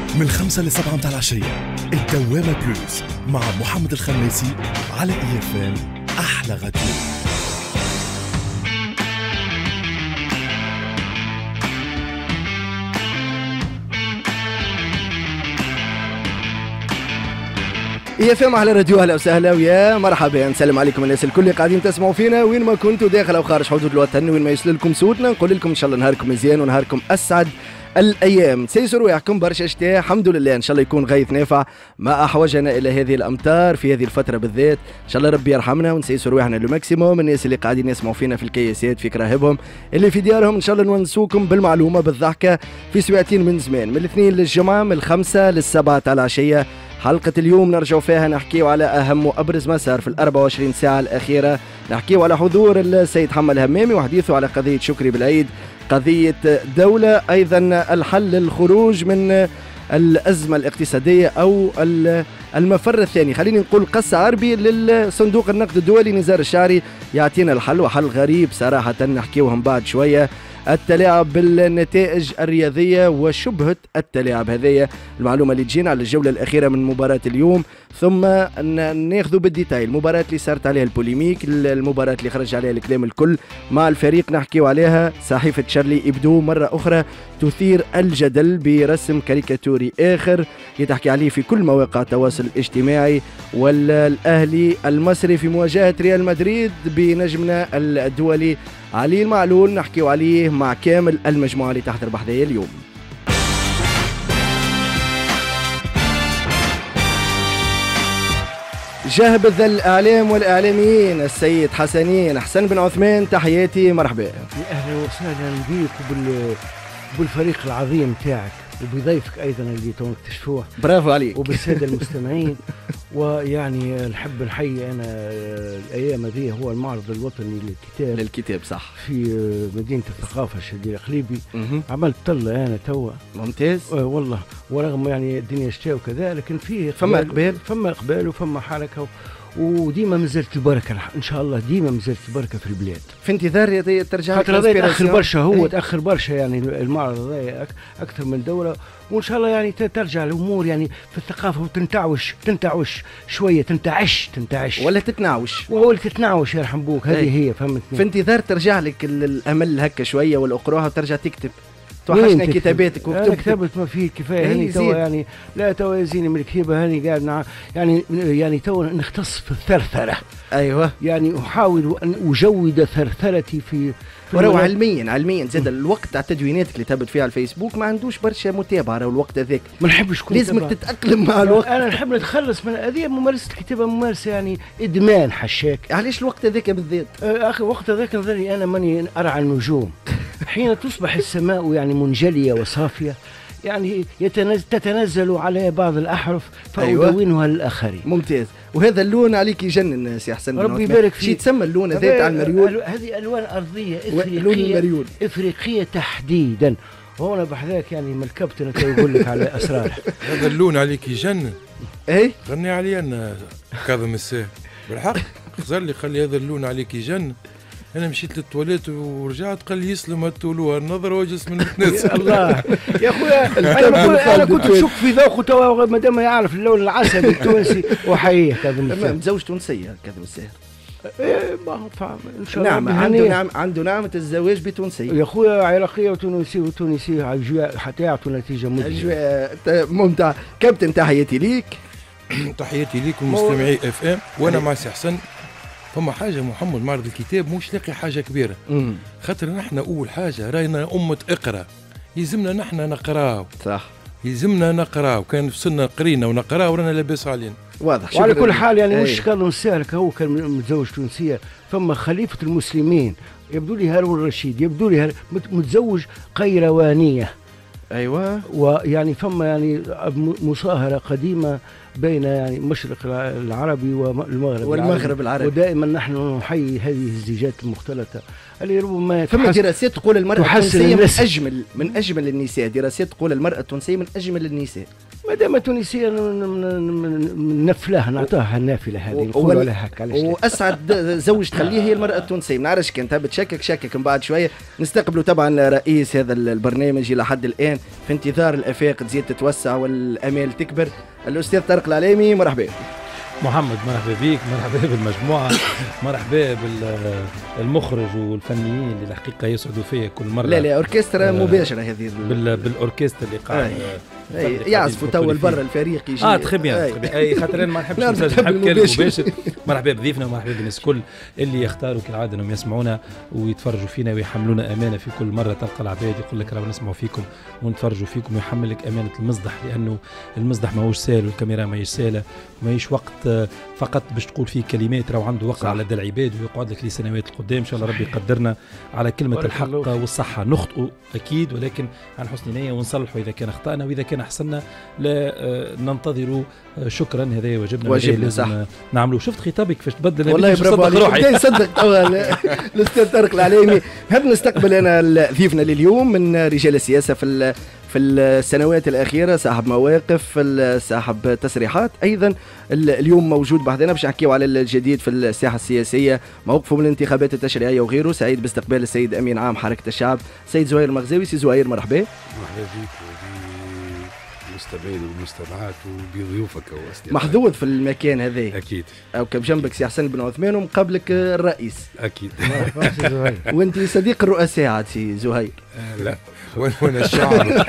من 5 ل 7 متاع العشية الدوامة بلوز مع محمد الخماسي على EFM أحلى غدوة. EFM على راديو. اهلا وسهلا ويا مرحبا، نسلم عليكم الناس الكل اللي قاعدين تسمعوا فينا وين ما كنتوا داخل او خارج حدود الوطن، وين ما يوصل لكم صوتنا نقول لكم ان شاء الله نهاركم مزيان ونهاركم اسعد الايام. سيسر ويحكم برشا شتاء الحمد لله، ان شاء الله يكون غيث نافع ما احوجنا الى هذه الامطار في هذه الفتره بالذات. ان شاء الله ربي يرحمنا ونسيسر روحنا لو ماكسيموم. الناس اللي قاعدين يسمعوا فينا في الكياسات في كراهبهم اللي في ديارهم ان شاء الله نونسوكم بالمعلومه بالضحكه في سويعتين من زمان، من الاثنين للجمعه من 5 للسبعة تاع العشيه. حلقة اليوم نرجعوا فيها نحكيو على أهم وأبرز ما صار في 24 ساعة الأخيرة. نحكيو على حضور السيد حمد الهمامي وحديثه على قضية شكري بالعيد، قضية دولة، أيضا الحل للخروج من الأزمة الاقتصادية أو المفر الثاني، خليني نقول قص عربي للصندوق النقد الدولي. نزار الشعري يعطينا الحل، وحل غريب صراحة نحكيوهم بعد شوية. التلاعب بالنتائج الرياضية وشبهة التلاعب، هذه المعلومة اللي تجينا على الجولة الأخيرة من مباراة اليوم. ثم ناخذ بالديتايل المباراة اللي صارت عليها البوليميك، المباراة اللي خرج عليها الكلام الكل مع الفريق نحكيو عليها. صحيفة شارلي إبدو مرة أخرى تثير الجدل برسم كاريكاتوري آخر يتحكي عليه في كل مواقع التواصل الاجتماعي. والأهلي المصري في مواجهة ريال مدريد بنجمنا الدولي علي المعلول نحكيو عليه مع كامل المجموعة اللي تحضر بحذايا اليوم. جهبذ الإعلام والإعلاميين السيد حسن بن عثمان، تحياتي مرحبا. أهلا وسهلا بيك بالفريق العظيم تاعك وبضيفك أيضا اللي تو اكتشفوه. برافو عليك. وبالسادة المستمعين. ويعني نحب نحيي أنا الأيام هذه هو المعرض الوطني للكتاب صح في مدينة الثقافة الشديد القليبي. عملت طلة أنا توا ممتاز والله، ورغم يعني الدنيا شتاء وكذا لكن فيه فما إقبال وفما حركة، وديما مازالت البركة ان شاء الله، ديما مازالت البركة في البلاد. في انتظار ترجع خاطر تاخر برشا، هو تاخر برشا يعني المعرض هذا اكثر من دوله، وان شاء الله يعني ترجع الامور يعني في الثقافه وتنتعش شويه، تنتعش ولا تتنعوش يرحم بوك. هذه هي فهمتني. في انتظار ترجع لك الامل هكا شويه والاقراها وترجع تكتب. توحشنا كتاباتك أنا كتبت ما فيه كفايه هني توا يعني، لا توا يزيني من الكتابه هني قاعد يعني توا نختص في الثرثره. ايوه يعني احاول ان اجود ثرثرتي في وراه علميا زاد الوقت تاع التدويناتك اللي تهبط فيها على الفيسبوك ما عندوش برشا متابعه، راه الوقت هذاك ما نحبش لازمك تتاقلم مع الوقت. انا نحب نتخلص من هذه ممارسه الكتابه، ممارسه يعني ادمان حشاك. علاش الوقت هذاك بالذات؟ اخي الوقت هذاك نظري انا ماني ارعى النجوم حين تصبح السماء يعني منجليه وصافيه، يعني تتنزل على بعض الأحرف فأدونها للآخرين. ممتاز. وهذا اللون عليك يجنن سي حسن، ربي يبارك فيك. شي تسمى اللون هذا تاع المريول؟ هذه ألوان أرضية إفريقية تحديدا. هنا بحذاك يعني من الكابتن يقول لك على أسرار. هذا اللون عليك يجنن. اي غني علي أنا كاظم الساهر بالحق، خلي هذا اللون عليك يجنن. أنا مشيت للتواليت ورجعت قال لي يسلم هالتولوها النظر وجس من الناس. الله يا خويا، أنا كنت نشك في ذوقه توا ما دام يعرف اللون العسل التونسي. وحييه كاظم الساهر متزوج تونسية كاظم الساهر. ان شاء الله عنده نعمة الزواج بتونسية يا خويا، عراقية وتونسية حتى يعطوا نتيجة مذهلة. ممتع. كابتن تحياتي ليك. تحياتي ليكم مستمعي FM. وانا مع سي حسن فما حاجة محمد، معرض الكتاب مش لاقي حاجة كبيرة. خاطر نحن أول حاجة راينا أمة اقرأ، يلزمنا نحن نقراو. صح يلزمنا نقراو، كان في سنة قرينا ونقراو ورانا لاباس علينا. واضح. وعلى كل حال يعني مش كاظم الساهر هو كان متزوج تونسية، فما خليفة المسلمين يبدو لي هارون الرشيد، يبدو لي متزوج قيروانية. أيوة. ويعني فما يعني مصاهرة قديمة بين يعني المشرق العربي والمغرب العربي. ودائما نحن نحيي هذه الزيجات المختلطة اللي ربما فما دراسات تقول المرأة التونسية من أجمل النساء، دراسات تقول المرأة التونسية من أجمل النساء. مادام تونسيه نفلاه نعطوها النافله هذه نقولوا لها هكا. واسعد زوج تخليه هي المراه التونسيه. ما نعرفش كانت بتشكك من بعد شويه. نستقبلوا طبعا رئيس هذا البرنامج الى حد الان في انتظار الافاق تزيد تتوسع والامال تكبر، الاستاذ طارق العليمي. مرحبا محمد. مرحبا بك، مرحبا بالمجموعه، مرحبا بالمخرج والفنيين اللي الحقيقه يسعدوا فيا كل مره. لا اوركسترا مباشره هذه بالاوركسترا اللي قاعد يعزفوا توا لبرا الفريق يجي تخبيان اي خاطر انا ما نحبش نحب مباشر. مرحبا بضيفنا ومرحبا بالناس الكل اللي يختاروا كالعاده انهم يسمعونا ويتفرجوا فينا ويحملونا امانه. في كل مره تلقى العباد يقول لك راهو نسمعوا فيكم ونتفرجوا فيكم ويحملك امانه المصدح، لانه المصدح ماهوش سهل والكاميرا ماهيش سهله وماهيش وقت فقط باش تقول فيه كلمات، راهو عنده وقت على العباد ويقعد لك لسنوات القدام. ان شاء الله ربي يقدرنا على كلمه الحق والصحه. نخطئوا اكيد ولكن عن حسن نيه ونصلحوا اذا كان اخطانا، واذا كان احسننا لا ننتظروا شكرا. هذا واجبنا لازم نعملوا. شفت خطابك كيفاش تبدل؟ والله برافو عليك. نصدق توا الاستاذ طارق العليمي. نحب نستقبل انا ضيفنا لليوم من رجال السياسه في السنوات الأخيرة، صاحب مواقف، صاحب تصريحات. أيضا اليوم موجود بعدنا باش نحكيو على الجديد في الساحة السياسية، موقفه من الانتخابات التشريعية وغيره. سعيد باستقبال السيد أمين عام حركة الشعب سيد زهير المغزاوي. سي زهير مرحبا. مرحبا بك وبالمستمعين والمستمعات وبضيوفك. محظوظ في المكان هذا أكيد. أو كم جنبك سي حسن بن عثمان ومقابلك الرئيس. أكيد. وأنت صديق الرؤساء عاد سي زهير؟ لا وانا الشعب.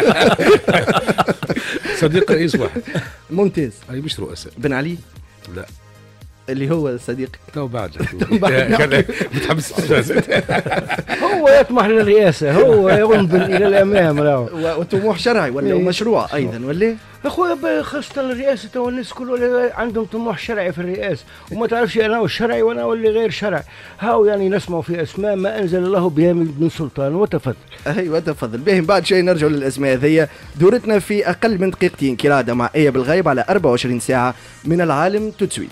صديق رئيس واحد. ممتاز. أي مش رؤساء. بن علي؟ لا. اللي هو صديقك. تو بعد متحمس. هو يطمح للرئاسة، هو ينظر إلى الأمام. وطموح شرعي ولا مشروع أيضا ولا؟ أخويا خاصة الرئاسة تو الناس كل عندهم طموح شرعي في الرئاسة، وما تعرفش أنا والشرعي وأنا واللي غير شرعي. هاو يعني نسمع في أسماء ما أنزل الله بها من سلطان. وتفضل. أيوة تفضل. باهم بعد شوي نرجع للأسماء هذيا. دورتنا في أقل من دقيقتين كالعادة مع آية بالغيب على 24 ساعة من العالم توتسويت.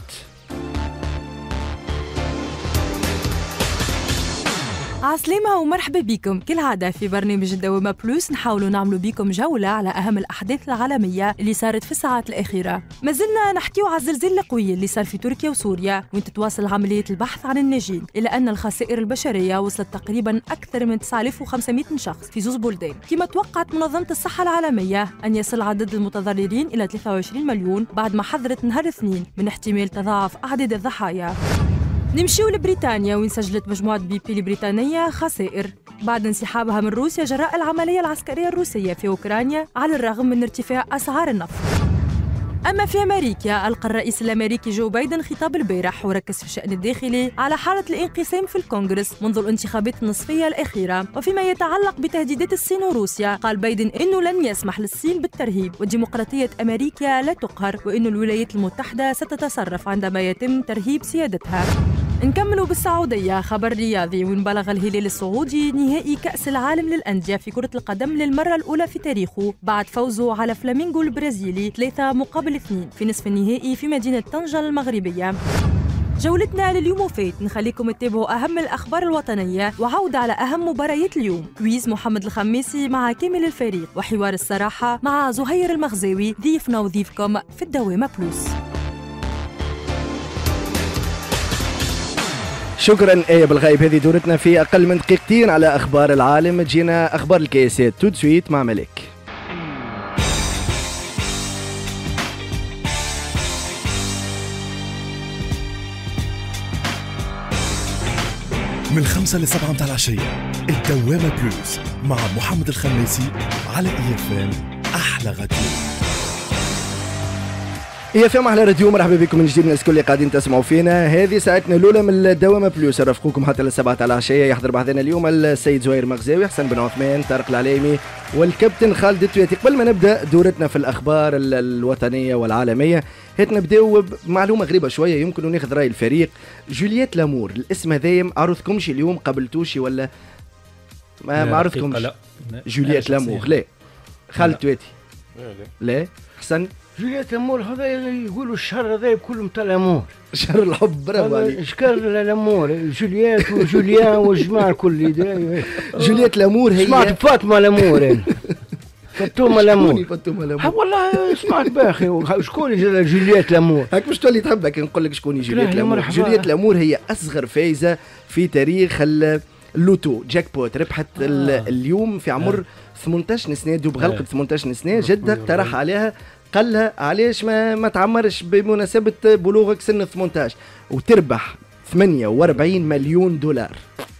عسلامة ومرحبا بكم كالعادة في برنامج الدوامة بلوس. نحاولوا نعملوا بكم جولة على أهم الأحداث العالمية اللي صارت في الساعات الأخيرة. ما زلنا نحكيو على الزلزال القوي اللي صار في تركيا وسوريا وين تتواصل عملية البحث عن الناجين، إلا أن الخسائر البشرية وصلت تقريبا أكثر من 9500 شخص في 2 بلدان. كما توقعت منظمة الصحة العالمية أن يصل عدد المتضررين إلى 23 مليون بعد ما حذرت نهار الاثنين من احتمال تضاعف أعداد الضحايا. نمشيو لبريطانيا وين سجلت مجموعة بي بي البريطانية خسائر بعد انسحابها من روسيا جراء العملية العسكرية الروسية في أوكرانيا على الرغم من ارتفاع أسعار النفط. أما في أمريكا ألقى الرئيس الأمريكي جو بايدن خطاب البارح وركز في الشأن الداخلي على حالة الانقسام في الكونغرس منذ الانتخابات النصفية الأخيرة. وفيما يتعلق بتهديدات الصين وروسيا قال بايدن إنه لن يسمح للصين بالترهيب وديمقراطية أمريكا لا تقهر، وإن الولايات المتحدة ستتصرف عندما يتم ترهيب سيادتها. نكملوا بالسعودية. خبر رياضي وين بلغ الهلال السعودي نهائي كأس العالم للأندية في كرة القدم للمرة الأولى في تاريخه بعد فوزه على فلامينغو البرازيلي 3-2 في نصف النهائي في مدينة طنجة المغربية. جولتنا لليوم وفات نخليكم تتابعوا أهم الأخبار الوطنية وعودة على أهم مباريات اليوم. كويز محمد الخميسي مع كامل الفريق وحوار الصراحة مع زهير المغزاوي ضيفنا وضيفكم في الدوامة بلوس. شكرا آية بالغيب. هذه دورتنا في أقل من دقيقتين على أخبار العالم. تجينا أخبار الكياسات تو سويت مع ملك. من 5 ل7 متاع العشية الدوامة بلوس مع محمد الخميسي على إيفام أحلى غدير. إيفام أحلى راديو. مرحبا بكم من جديد الناس الكل اللي قاعدين تسمعوا فينا. هذه ساعتنا الأولى من الدوامة بلوس. رافقوكم حتى للسبعة على العشية. يحضر بعدنا اليوم السيد زهير مغزاوي، حسن بن عثمان، طارق العليمي والكابتن خالد التويتي. قبل ما نبدأ دورتنا في الأخبار الوطنية والعالمية هات نبداو بمعلومة غريبة شوية يمكن ناخذ رأي الفريق. جولييت لامور، الاسم هذا ما عرفتكمش اليوم؟ قبلتوش ولا ما عرفتكمش؟ لا. جولييت لامور لا. خالد التويتي لا. حسن جولييت لامور هذا يقولوا الشهر هذا كله متاع الامور، شهر الحب. برافو عليك. اشكال الامور جولييت وجوليان والجماعه الكل. جولييت لامور هي سمعت فاطمه لامور. فالتومه لامور فالتومه لامور والله سمعت باخي. شكون جولييت لامور؟ هاك باش تولي تحبك نقول لك شكون جولييت لامور. جولييت لامور هي اصغر فايزه في تاريخ اللوتو جاك بوت. ربحت اليوم في عمر 18 سنه، دوب غلقت 18 سنه. جدها اقترح عليها قال لها علاش ما تعمرش بمناسبه بلوغك سن 18 وتربح 48 مليون دولار.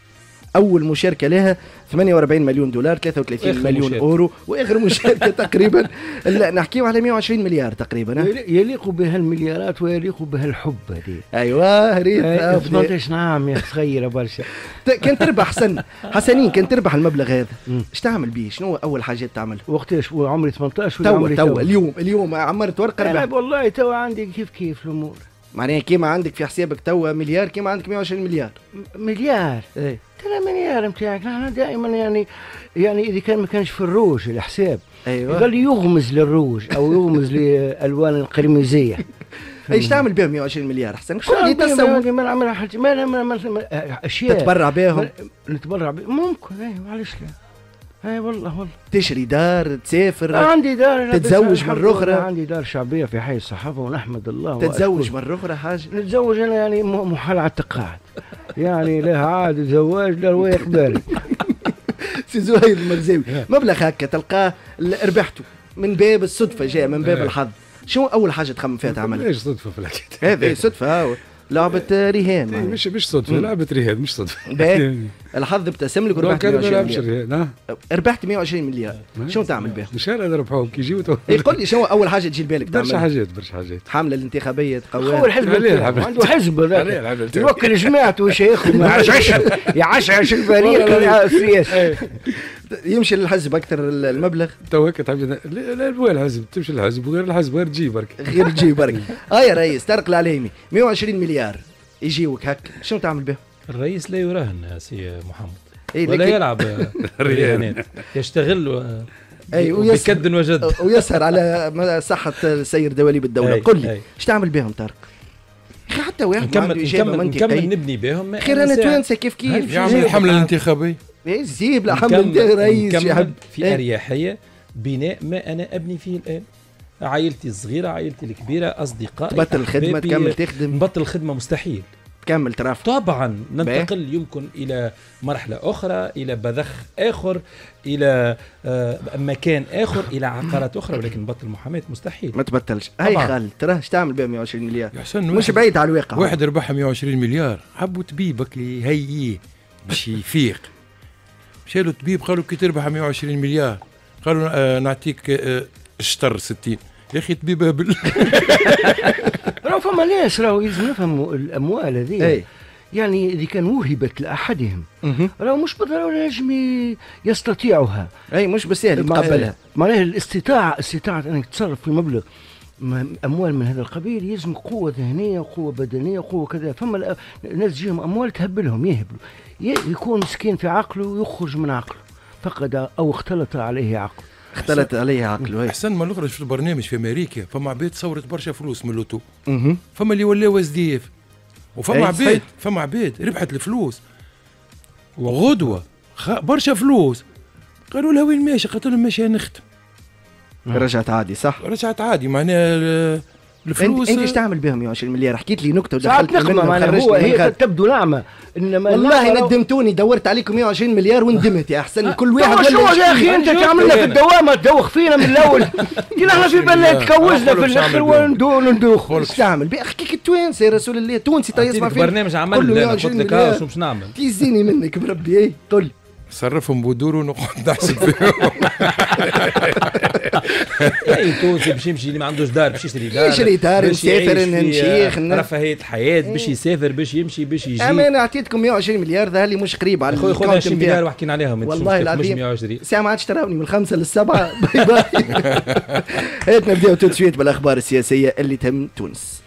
اول مشاركه لها 48 مليون دولار، 33 مليون اورو. واخر مشاركه تقريبا نحكيو على 120 مليار تقريبا. يليق بها المليارات ويليق بها الحب هذه. ايوه ريت 18 عام يا صغيره برشا. كان تربح حسنين كان تربح المبلغ هذا ايش تعمل به؟ شنو اول حاجات تعمل؟ وقتاش عمري 18 ولا عمري تو اليوم عمرت ورقه ربح؟ والله تو عندي كيف الامور. معناها كيما عندك في حسابك توا مليار كيما عندك 120 مليار. مليار؟ ايه ترى مليار نتاعك. نحن دائما يعني اذا كان ما كانش في الروج الحساب ايوه يظل يغمز للروج او يغمز للالوان القرمزيه. ايش تعمل بهم 120 مليار احسن؟ شو اللي تسوي؟ ما نعمل حاجه ما اشياء تتبرع بهم. نتبرع بهم ممكن. اي معلش لا. اي والله تشري دار، تسافر، عندي دار، تتزوج مرة أخرى. عندي دار شعبية في حي الصحافة ونحمد الله. تتزوج مرة أخرى حاجة؟ نتزوج أنا يعني محال على التقاعد. يعني لا عاد زواج لا روايق بالي. سي زهير المرزاوي، مبلغ هكا تلقاه ربحته من باب الصدفة، جاء من باب الحظ، شو أول حاجة تخمم فيها تعمل؟ ليش صدفة في الحكاية؟ هذه صدفة، لعبة رهان. مش صدفة، لعبة رهان مش صدفة. الحظ ابتسم لك وربحت 120 مليار. ربحت 120 مليار، شو تعمل بها؟ مش انا ربحوهم كي يجيو. يقول لي شو أول حاجة تجي لبالك تعمل؟ برشا حاجات. حملة الانتخابية تقوى. هو الحزب عنده حزب يوكل جماعته وشيخه يعشعش الفريق السياسي. يمشي للحزب اكثر المبلغ. تو هيك تحب لا وين الحزب تمشي للحزب وغير الحزب غير تجي برك. غير تجي برك. يا رئيس طارق العليمي 120 مليار يجيوك هك شنو تعمل به؟ الرئيس لا يراهن سي محمد. ولا يلعب رهانات، يشتغل بكد وجد ويسهر على صحة سير دواليب الدولة. قل لي ايش تعمل بهم طارق؟ اخي حتى واحد نكمل نبني بهم. خير انا توانسه كيف يعمل الحملة الانتخابية. زيب الحملة رئيس يحب في أريحية بناء ما أنا أبني فيه الآن. عائلتي الصغيرة، عائلتي الكبيرة، أصدقائي، تبطل الخدمة، تكمل تخدم؟ نبطل الخدمة مستحيل. تكمل ترافق؟ طبعا ننتقل يمكن إلى مرحلة أخرى، إلى بذخ آخر، إلى مكان آخر، إلى عقارات أخرى، ولكن نبطل المحاماة مستحيل. ما تبطلش. هاي خالد تراه ايش تعمل بها 120 مليار؟ مش بعيد على الواقع. واحد ربح 120 مليار حبوا طبيبك يهيئيه باش يفيق. مشى له طبيب قالوا كي تربح 120 مليار قالوا نعطيك الشطر 60. يا اخي طبيب هبل. راهو فما ناس راهو يلزم نفهموا الاموال هذه. يعني اذا كان وهبت لاحدهم راهو مش بالضروره نجم يستطيعها. اي مش بالسهل يتقبلها. معناها استطاعه انك تتصرف في مبلغ اموال من هذا القبيل يلزم قوه ذهنيه وقوه بدنيه وقوه كذا. فما ناس تجيهم اموال تهبلهم يهبلوا، يكون مسكين في عقله ويخرج من عقله، فقد او اختلط عليه عقله. اختلط عليه عقله. احسن ما نخرج في البرنامج في امريكا فما عباد صورت برشا فلوس من اللوتو. فما اللي ولاو SDF فما عباد ربحت الفلوس وغدوه برشا فلوس قالوا لها وين ماشي؟ قالت لهم ماشي نختم. رجعت عادي صح؟ رجعت عادي. معناها الفلوس انت ايش تعمل بهم 120 مليار؟ حكيت لي نكته ودخلت منها. هو هي تبدو نعمه انما والله ندمتوني. دورت عليكم 120 مليار وندمت يا احسن. كل واحد شو يا اخي انت تعمل لنا في الدوامه تدوخ فينا من الاول. كنا احنا في بالنا تكوزنا في الاخر وندوخ. ايش تعمل؟ احكيك التوانسه يا رسول الله. تونسي يسمع فيه برنامج عمل انا قلت لك شو باش نعمل؟ تيزيني منك بربي. ايه قل صرفهم بودور ونقعد نحسب فيهم. اي تونسي باش يمشي اللي ما عندوش دار باش يشري دار يسافر نمشيخ رفاهية الحياة باش يسافر باش يمشي باش يجي. انا اعطيتكم 120 مليار ذا اللي مش قريب على خويا. 20 مليار وحكينا عليهم والله العظيم. 120 ساعة ما عادش تراوني من 5 ل 7. باي باي. هات نبداو تسويت بالاخبار السياسية اللي تهم تونس.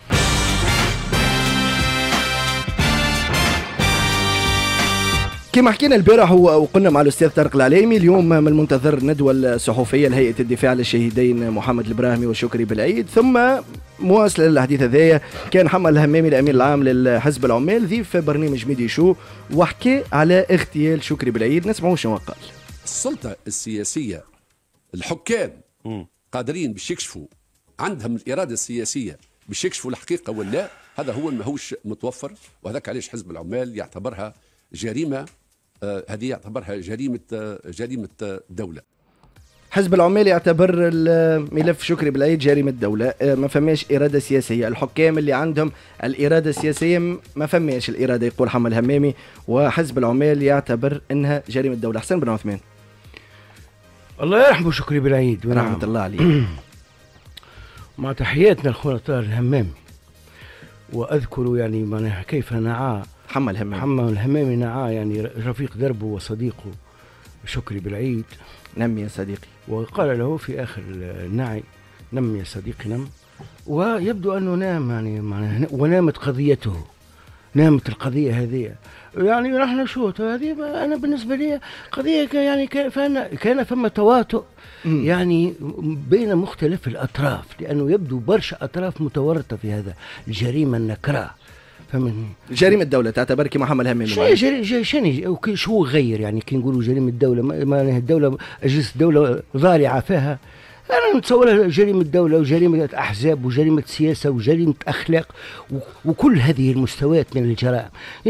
كما حكينا البارح وقلنا مع الأستاذ طارق العليمي، اليوم من المنتظر ندوة الصحفية لهيئة الدفاع للشهيدين محمد البراهمي وشكري بالعيد. ثم مواصلة للحديث هذايا كان محمد الهمامي الأمين العام للحزب العمال ضيف برنامج ميدي شو وحكي على اغتيال شكري بالعيد. نسمعوا شنو قال. السلطة السياسية الحكام قادرين باش يكشفوا، عندهم الإرادة السياسية باش يكشفوا الحقيقة ولا، هذا هو ماهوش متوفر. وهذاك علاش حزب العمال يعتبرها جريمة، هذه يعتبرها جريمة دولة. حزب العمال يعتبر الملف شكري بالعيد جريمة دولة، ما فماش إرادة سياسية. الحكام اللي عندهم الإرادة السياسية ما فماش الإرادة، يقول حمد الهمامي، وحزب العمال يعتبر أنها جريمة دولة. حسن بن عثمان الله يرحمه شكري بالعيد ورحمة الله عليه. مع تحياتنا لخونا طاهر الهمامي، وأذكر يعني معناها كيف نعى حمد الهمامي نعى يعني رفيق دربه وصديقه شكري بالعيد. نم يا صديقي. وقال له في آخر النعي: نم يا صديقي نم. ويبدو أنه نام يعني ونامت قضيته، نامت القضية هذه. يعني نحن شو هذه، أنا بالنسبة لي قضية يعني كان فما تواطؤ يعني بين مختلف الأطراف، لأنه يبدو برشا أطراف متورطة في هذا الجريمة النكراء. جريمة الدولة تعتبر كي محمد الهمامي شو غير يعني كي نقولوا جريمة الدولة، ما الدولة أجهزة الدولة ضالعة فيها. أنا نتصورها جريمة الدولة وجريمة أحزاب وجريمة سياسة وجريمة أخلاق وكل هذه المستويات من الجرائم.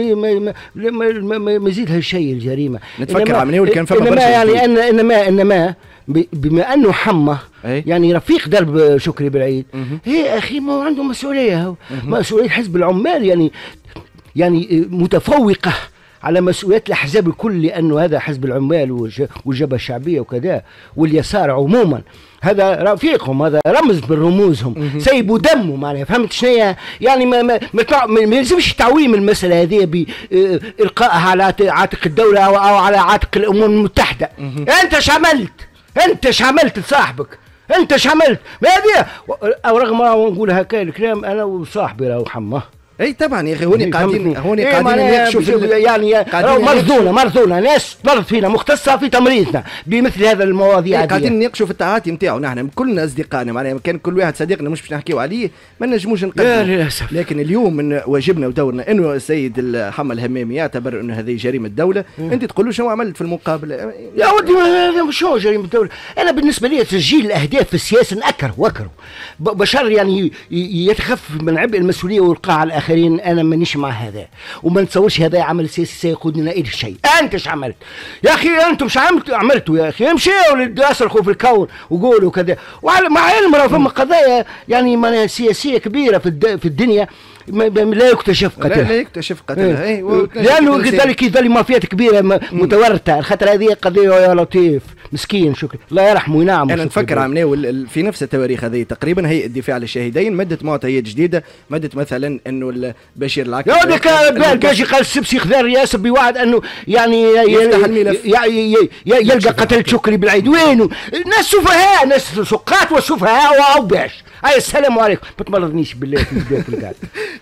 ما يزيد هالشيء الجريمة. نتفكر عمليه كان فما برشا يعني إنما بما أنه حمى يعني رفيق درب شكري بالعيد، هي أخي ما عنده مسؤولية، مسؤولية حزب العمال يعني متفوقة على مسؤوليات الأحزاب الكل، لأنه هذا حزب العمال والجبهة الشعبية وكذا واليسار عموما، هذا رفيقهم، هذا رمز من رموزهم، سيبوا دمه معناها. فهمت شنيا يعني؟ ما يلزمش تعويم المسألة هذه بإلقائها على عاتق الدولة أو على عاتق الأمم المتحدة. أنت ايش عملت لصاحبك؟ أنت ايش عملت؟ ما هذه رغم ما نقول هكا الكلام أنا وصاحبي راهو حماه. اي طبعا يا اخي، هوني قاعدين نناقشوا يعني مرضونا ناس تمرض فينا، مختصه في تمريضنا بمثل هذا المواضيع. قاعدين نناقشوا في التعاطي نتاعو، نحن كلنا اصدقائنا معناها، كان كل واحد صديقنا مش باش نحكيو عليه ما نجموش نقدم للاسف. لكن اليوم من واجبنا ودورنا انه السيد حمد الهمامي يعتبر انه هذه جريمه دوله. انت تقول له شنو عملت في المقابل؟ يا ودي هذا شو جريمه دوله؟ انا بالنسبه لي تسجيل الاهداف في السياسه نكره بشر يعني يتخفف من عبء المسؤوليه ويلقاها على الاخرين. انا مانيش مع هذا، وما نتصورش هذا عمل سياسي سيقودنا الى شيء. انت ايش عملت يا اخي؟ انتم ايش عملتوا يا اخي؟ امشيوا اصرخوا في الكون وقولوا كذا. مع علم راه فما قضايا يعني سياسيه كبيره في الدنيا لا يكتشف قتلها. لانه كذلك يظل مافيات كبيره متورطه. الخطر هذه قضيه يا لطيف مسكين شكري الله يرحمه وينعم. انا نفكر عمليه في نفس التواريخ هذه تقريبا هيئه الدفاع عن الشهيدين مدت معطيات جديده، مدت مثلا انه بشير العكا يا ودك الباشي قال السبسي خذا الرئاسه بوعد انه يعني يفتح الملف يلقى قتل شكري بالعيد. وينه ناس سفهاء، ناس سقاط وسفهاء واوباش. اي السلام عليكم، ما تمرضنيش بالله في بدايه القعده.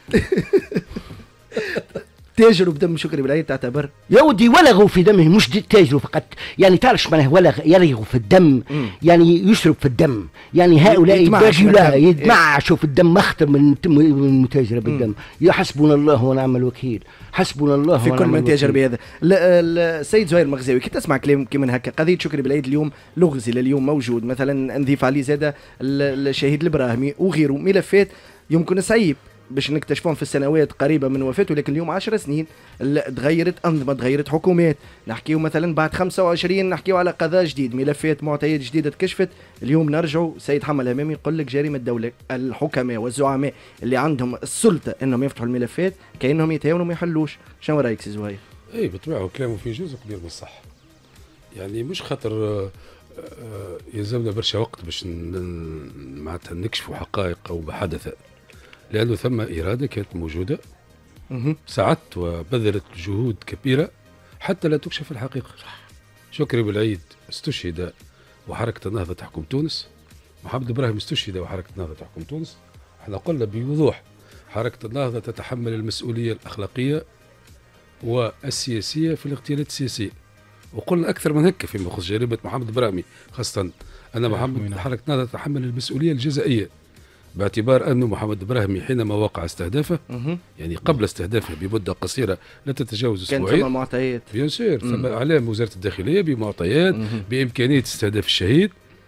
تاجروا بدم شكري بالعيد تعتبر يا ودي ولغوا في دمه، مش تاجروا فقط يعني. تعرفش معناه ولغ؟ يلغوا في الدم يعني يشرب في الدم يعني. هؤلاء يتمعشوا في الدم اخطر من المتاجره بالدم. يا حسبنا الله ونعم الوكيل، حسبنا الله في كل من تاجر بهذا. السيد زهير المغزاوي كي تسمع كلام كيما هكا، قضيه شكري بالعيد اليوم لغز الى اليوم موجود، مثلا نضيف عليه زاده الشهيد الابراهيمي وغيره، ملفات يمكن صعيب باش نكتشفون في السنوات قريبه من وفاته، لكن اليوم 10 سنين تغيرت انظمه، تغيرت حكومات. نحكيو مثلا بعد 25 نحكيو على قضاء جديد، ملفات معطيات جديده تكشفت. اليوم نرجعوا سيد حمد الهمامي يقول لك جريمه الدوله. الحكماء والزعماء اللي عندهم السلطه انهم يفتحوا الملفات كانهم يتهاونوا ما يحلوش. شنو رايك سي زهير؟ اي بالطبيعه كلامه في جزء كبير من الصح، يعني مش خاطر يلزمنا برشا وقت باش معناتها نكشفوا حقائق او بحدث، لأنه ثم إرادة كانت موجودة سعت وبذلت جهود كبيرة حتى لا تكشف الحقيقة. شكري بالعيد استشهد وحركة النهضة تحكم تونس، محمد إبراهيم استشهد وحركة النهضة تحكم تونس. احنا قلنا بوضوح حركة النهضة تتحمل المسؤولية الأخلاقية والسياسية في الاغتيالات السياسية، وقلنا أكثر من هيك فيما يخص جريمة محمد إبراهيم، خاصة أن حركة النهضة تتحمل المسؤولية الجزائية، باعتبار أنه محمد إبراهيم حينما وقع استهدافه يعني قبل استهدافه بمدة قصيرة لا تتجاوز أسبوعين، كان ثم معطيات بيان سور، ثم إعلام وزارة الداخلية بمعطيات بإمكانية استهداف الشهيد.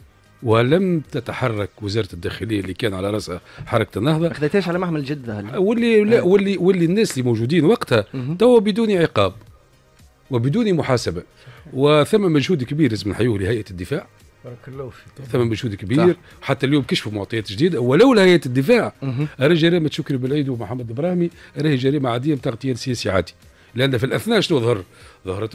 ولم تتحرك وزاره الداخليه اللي كان على راسها حركه النهضه. ما خذيتهاش على محمل جده واللي لا واللي الناس اللي موجودين وقتها توا بدون عقاب وبدون محاسبه، وثم مجهود كبير لازم نحيوه لهيئه الدفاع. بارك الله فيك. ثم مجهود كبير، حتى اليوم كشفوا معطيات جديده، ولولا هيئه الدفاع راهي جريمه شكري بالعيد ومحمد ابراهيمي راهي جريمه عاديه نتاع اغتيال سياسي عادي. لان في الاثناء شنو ظهرت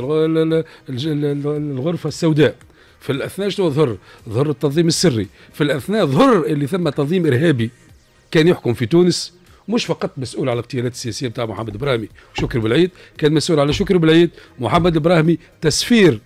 الغرفه السوداء، في الاثناء شنو ظهر التنظيم السري، في الاثناء ظهر اللي ثم تنظيم ارهابي كان يحكم في تونس، مش فقط مسؤول على الاغتيالات السياسيه نتاع محمد ابراهيمي وشكري بالعيد، كان مسؤول على شكري بالعيد محمد ابراهيمي تسفير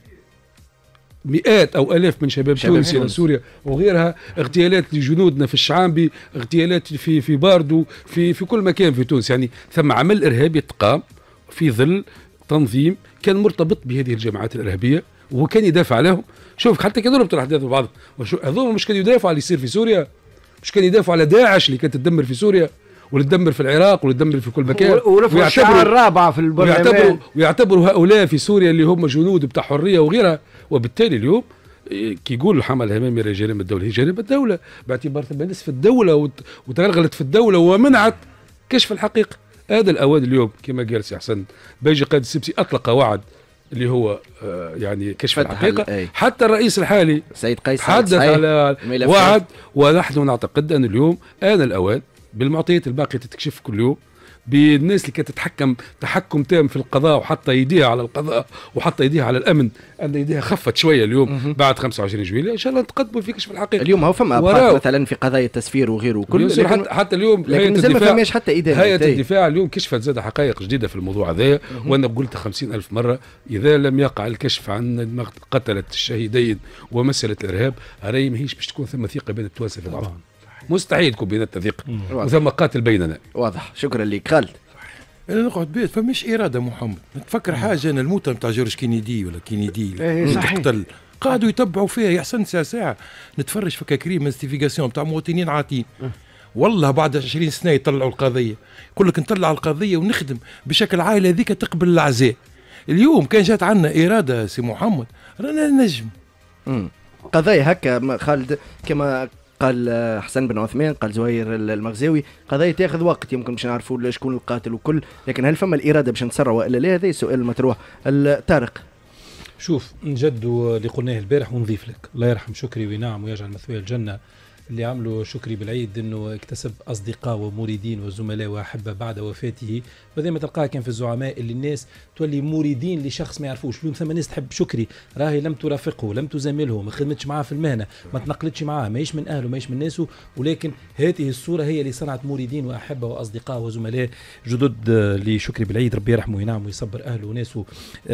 مئات او الاف من شباب تونس الى سوريا وغيرها، اغتيالات لجنودنا في الشعامبي، اغتيالات في باردو، في كل مكان في تونس. يعني ثم عمل ارهابي تقام في ظل تنظيم كان مرتبط بهذه الجماعات الارهابيه وكان يدافع لهم. شوف حتى كانوا يربطوا الاحداث ببعض، هذول مش كانوا يدافعوا على اللي يصير في سوريا، مش كانوا يدافعوا على داعش اللي كانت تدمر في سوريا واللي تدمر في العراق واللي تدمر في كل مكان، ورفعوا الشعار الرابعه في البرلمان، ويعتبروا هؤلاء في سوريا اللي هم جنود بتاع حريه وغيرها. وبالتالي اليوم كي يقول الحمل الهمامي راه جريمه الدوله، هي جريمه الدوله باعتبار ثم ناس في الدوله وتغلغلت في الدوله ومنعت كشف الحقيقه. هذا الاوان اليوم كما قال سي حسن باجي قائد السبسي اطلق وعد اللي هو يعني كشف الحقيقه. حتى الرئيس الحالي سيد قيس حدث على وعد، ونحن نعتقد ان اليوم آن الاوان بالمعطيات الباقيه تتكشف كل يوم، بالناس اللي كانت تتحكم تحكم تام في القضاء وحتى يديها على القضاء وحتى يديها على الامن، ان يديها خفت شويه اليوم بعد 25 جويلية ان شاء الله نتقدموا في كشف الحقيقه. اليوم هو فما ابحاث مثلا في قضايا التسفير وغيره وكل، حتى اليوم هيئه الدفاع اليوم كشفت زاد حقائق جديده في الموضوع هذايا، وانا قلت 50,000 مره اذا لم يقع الكشف عن قتله الشهيدين ومساله الارهاب راهي ماهيش باش تكون ثم ثقه بين التوانسه في بعضهم. مستحيل تكون بيناتنا ثقه وثم قاتل بيننا. واضح. شكرا لك خالد. انا نقعد بيت فمش اراده محمد، نتفكر حاجه انا الموتى نتاع جورج كينيدي ولا كينيدي تقتل قعدوا يتبعوا فيها يحسن ساعه نتفرج في كريم انستيفيغاسيون نتاع مواطنين عاطين. والله بعد 20 سنه يطلعوا القضيه، يقول لك نطلع القضيه ونخدم بشكل عائله هذيك تقبل العزاء. اليوم كان جات عندنا اراده سي محمد رانا نجم. قضايا هكا خالد كما قال حسن بن عثمان، قال زهير المغزاوي، قضايا تاخذ وقت يمكن باش نعرفوا شكون القاتل وكل، لكن هل فما الاراده باش نتسرع والا لا؟ هذا السؤال المطروح. طارق. شوف نجد اللي قلناه البارح ونضيف لك، الله يرحم شكري وينعم ويجعل مثواه الجنه، اللي عملوا شكري بالعيد انه اكتسب اصدقاء ومريدين وزملاء واحبه بعد وفاته، وزي ما تلقاه كان في الزعماء اللي الناس تولي مريدين لشخص ما يعرفوش. اليوم ثم ناس تحب شكري راهي لم ترافقه، لم تزامله، ما خدمتش معاه في المهنه، ما تنقلتش معاه، ماهيش من اهله ماهيش من ناسه، ولكن هذه الصوره هي اللي صنعت مريدين واحبه واصدقاء وزملاء جدد لشكري بالعيد، ربي يرحمه وينعم ويصبر اهله وناسه.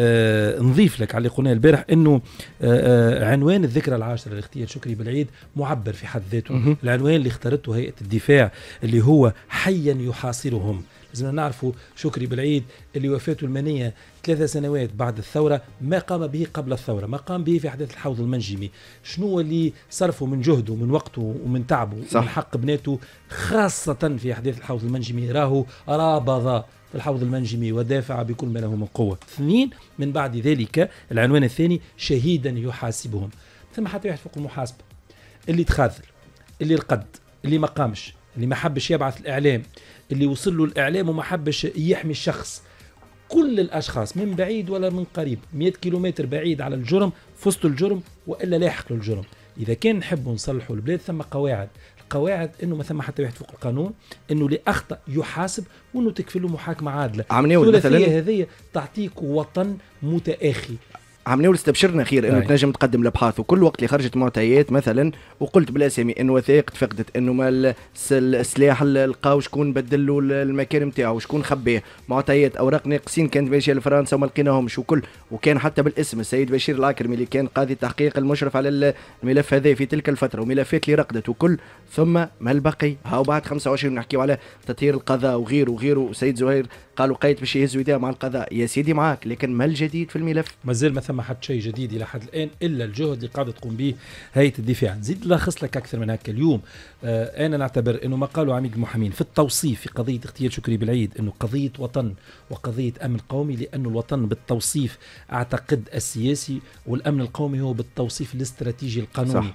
نضيف لك على اللي قلناه البارح انه عنوان الذكرى العاشره لاغتيال شكري بالعيد معبر في حد ذاته. العنوان اللي اختارته هيئة الدفاع اللي هو حيا يحاصرهم. لازم نعرفوا شكري بالعيد اللي وفاته المنية 3 سنوات بعد الثورة ما قام به قبل الثورة، ما قام به في أحداث الحوض المنجمي، شنو اللي صرفه من جهده ومن وقته ومن تعبه ومن حق بناته خاصة في أحداث الحوض المنجمي، راهو رابض في الحوض المنجمي ودافع بكل ما له من قوة. 2 من بعد ذلك العنوان الثاني شهيدا يحاسبهم. ثم حتى واحد فوق المحاسبة، اللي تخاذل، اللي رقد، اللي ما قامش، اللي ما حبش يبعث الإعلام، اللي وصل له الإعلام وما حبش يحمي الشخص، كل الأشخاص من بعيد ولا من قريب 100 كيلومتر بعيد على الجرم في وسط الجرم وإلا لاحق للجرم. إذا كان نحبوا نصلحوا البلاد ثم قواعد، القواعد إنه ما ثم حتى واحد فوق القانون، إنه اللي أخطأ يحاسب وإنه تكفي له محاكمة عادلة. الثلاثية هذه تعطيك وطن متآخي. عملوا استبشرنا خير انه تنجم تقدم الابحاث، وكل وقت اللي خرجت معطيات مثلا وقلت بالاسامي انه وثائق تفقدت، انه ما السلاح لقاو شكون بدل له المكان نتاعو، شكون خبيه، معطيات اوراق ناقصين كانت ماشيه لفرنسا وما لقيناهمش وكل، وكان حتى بالاسم السيد بشير العكرمي اللي كان قاضي التحقيق المشرف على الملف هذا في تلك الفتره، وملفات اللي رقدت وكل، ثم ما البقي هاو بعد 25 نحكيو على تطهير القضاء وغيره وغيره. سيد زهير قالوا قايد باش يهزوا يداه مع القضاء، يا سيدي معاك، لكن ما الجديد في الملف؟ مازال ما ثم حد شيء جديد الى حد الان الا الجهد اللي قاعده تقوم به هيئه الدفاع. نزيد نلخص لك اكثر من هكا. اليوم انا نعتبر انه ما قالوا عميد المحامين في التوصيف في قضيه اغتيال شكري بالعيد انه قضيه وطن وقضيه امن قومي، لانه الوطن بالتوصيف اعتقد السياسي والامن القومي هو بالتوصيف الاستراتيجي القانوني. صح.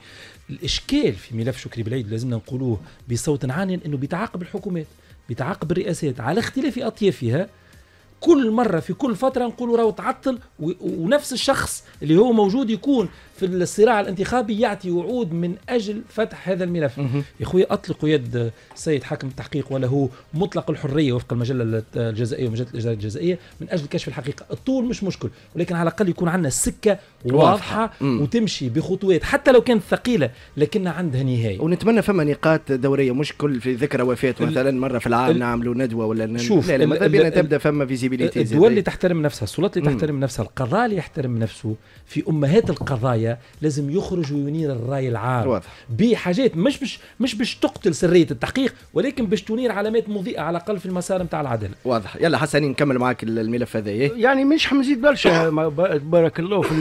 الاشكال في ملف شكري بالعيد لازمنا نقولوه بصوت عال انه بيتعاقب الحكومات، بيتعاقب الرئاسات على اختلاف اطيافها. كل مرة في كل فترة نقولوا راهو تعطل، ونفس الشخص اللي هو موجود يكون في الصراع الانتخابي يعطي وعود من أجل فتح هذا الملف. يا خويا أطلقوا يد السيد حاكم التحقيق وله مطلق الحرية وفق المجلة الجزائية ومجلة الإجراءات الجزائية من أجل كشف الحقيقة. الطول مش مشكل، ولكن على الأقل يكون عندنا سكة واضحة وتمشي بخطوات حتى لو كانت ثقيلة لكنها عندها نهاية. ونتمنى فما نقاط دورية، مش كل في ذكرى وفاة مثلا مرة في العام نعملوا ندوة ولا شوف لا ماذا بينا تبدأ فما فيزيبيليتي. الدول اللي تحترم نفسها، السلطات اللي تحترم نفسها، القضاء اللي يحترم نفسه، في أمهات القضايا لازم يخرج وينير الرأي العام بحاجات مش باش تقتل سرية التحقيق، ولكن باش تنير علامات مضيئة على الأقل في المسار نتاع العدالة. واضح. يلا حسنين نكمل معك الملف هذا. يعني مش حنزيد برشا بارك الله في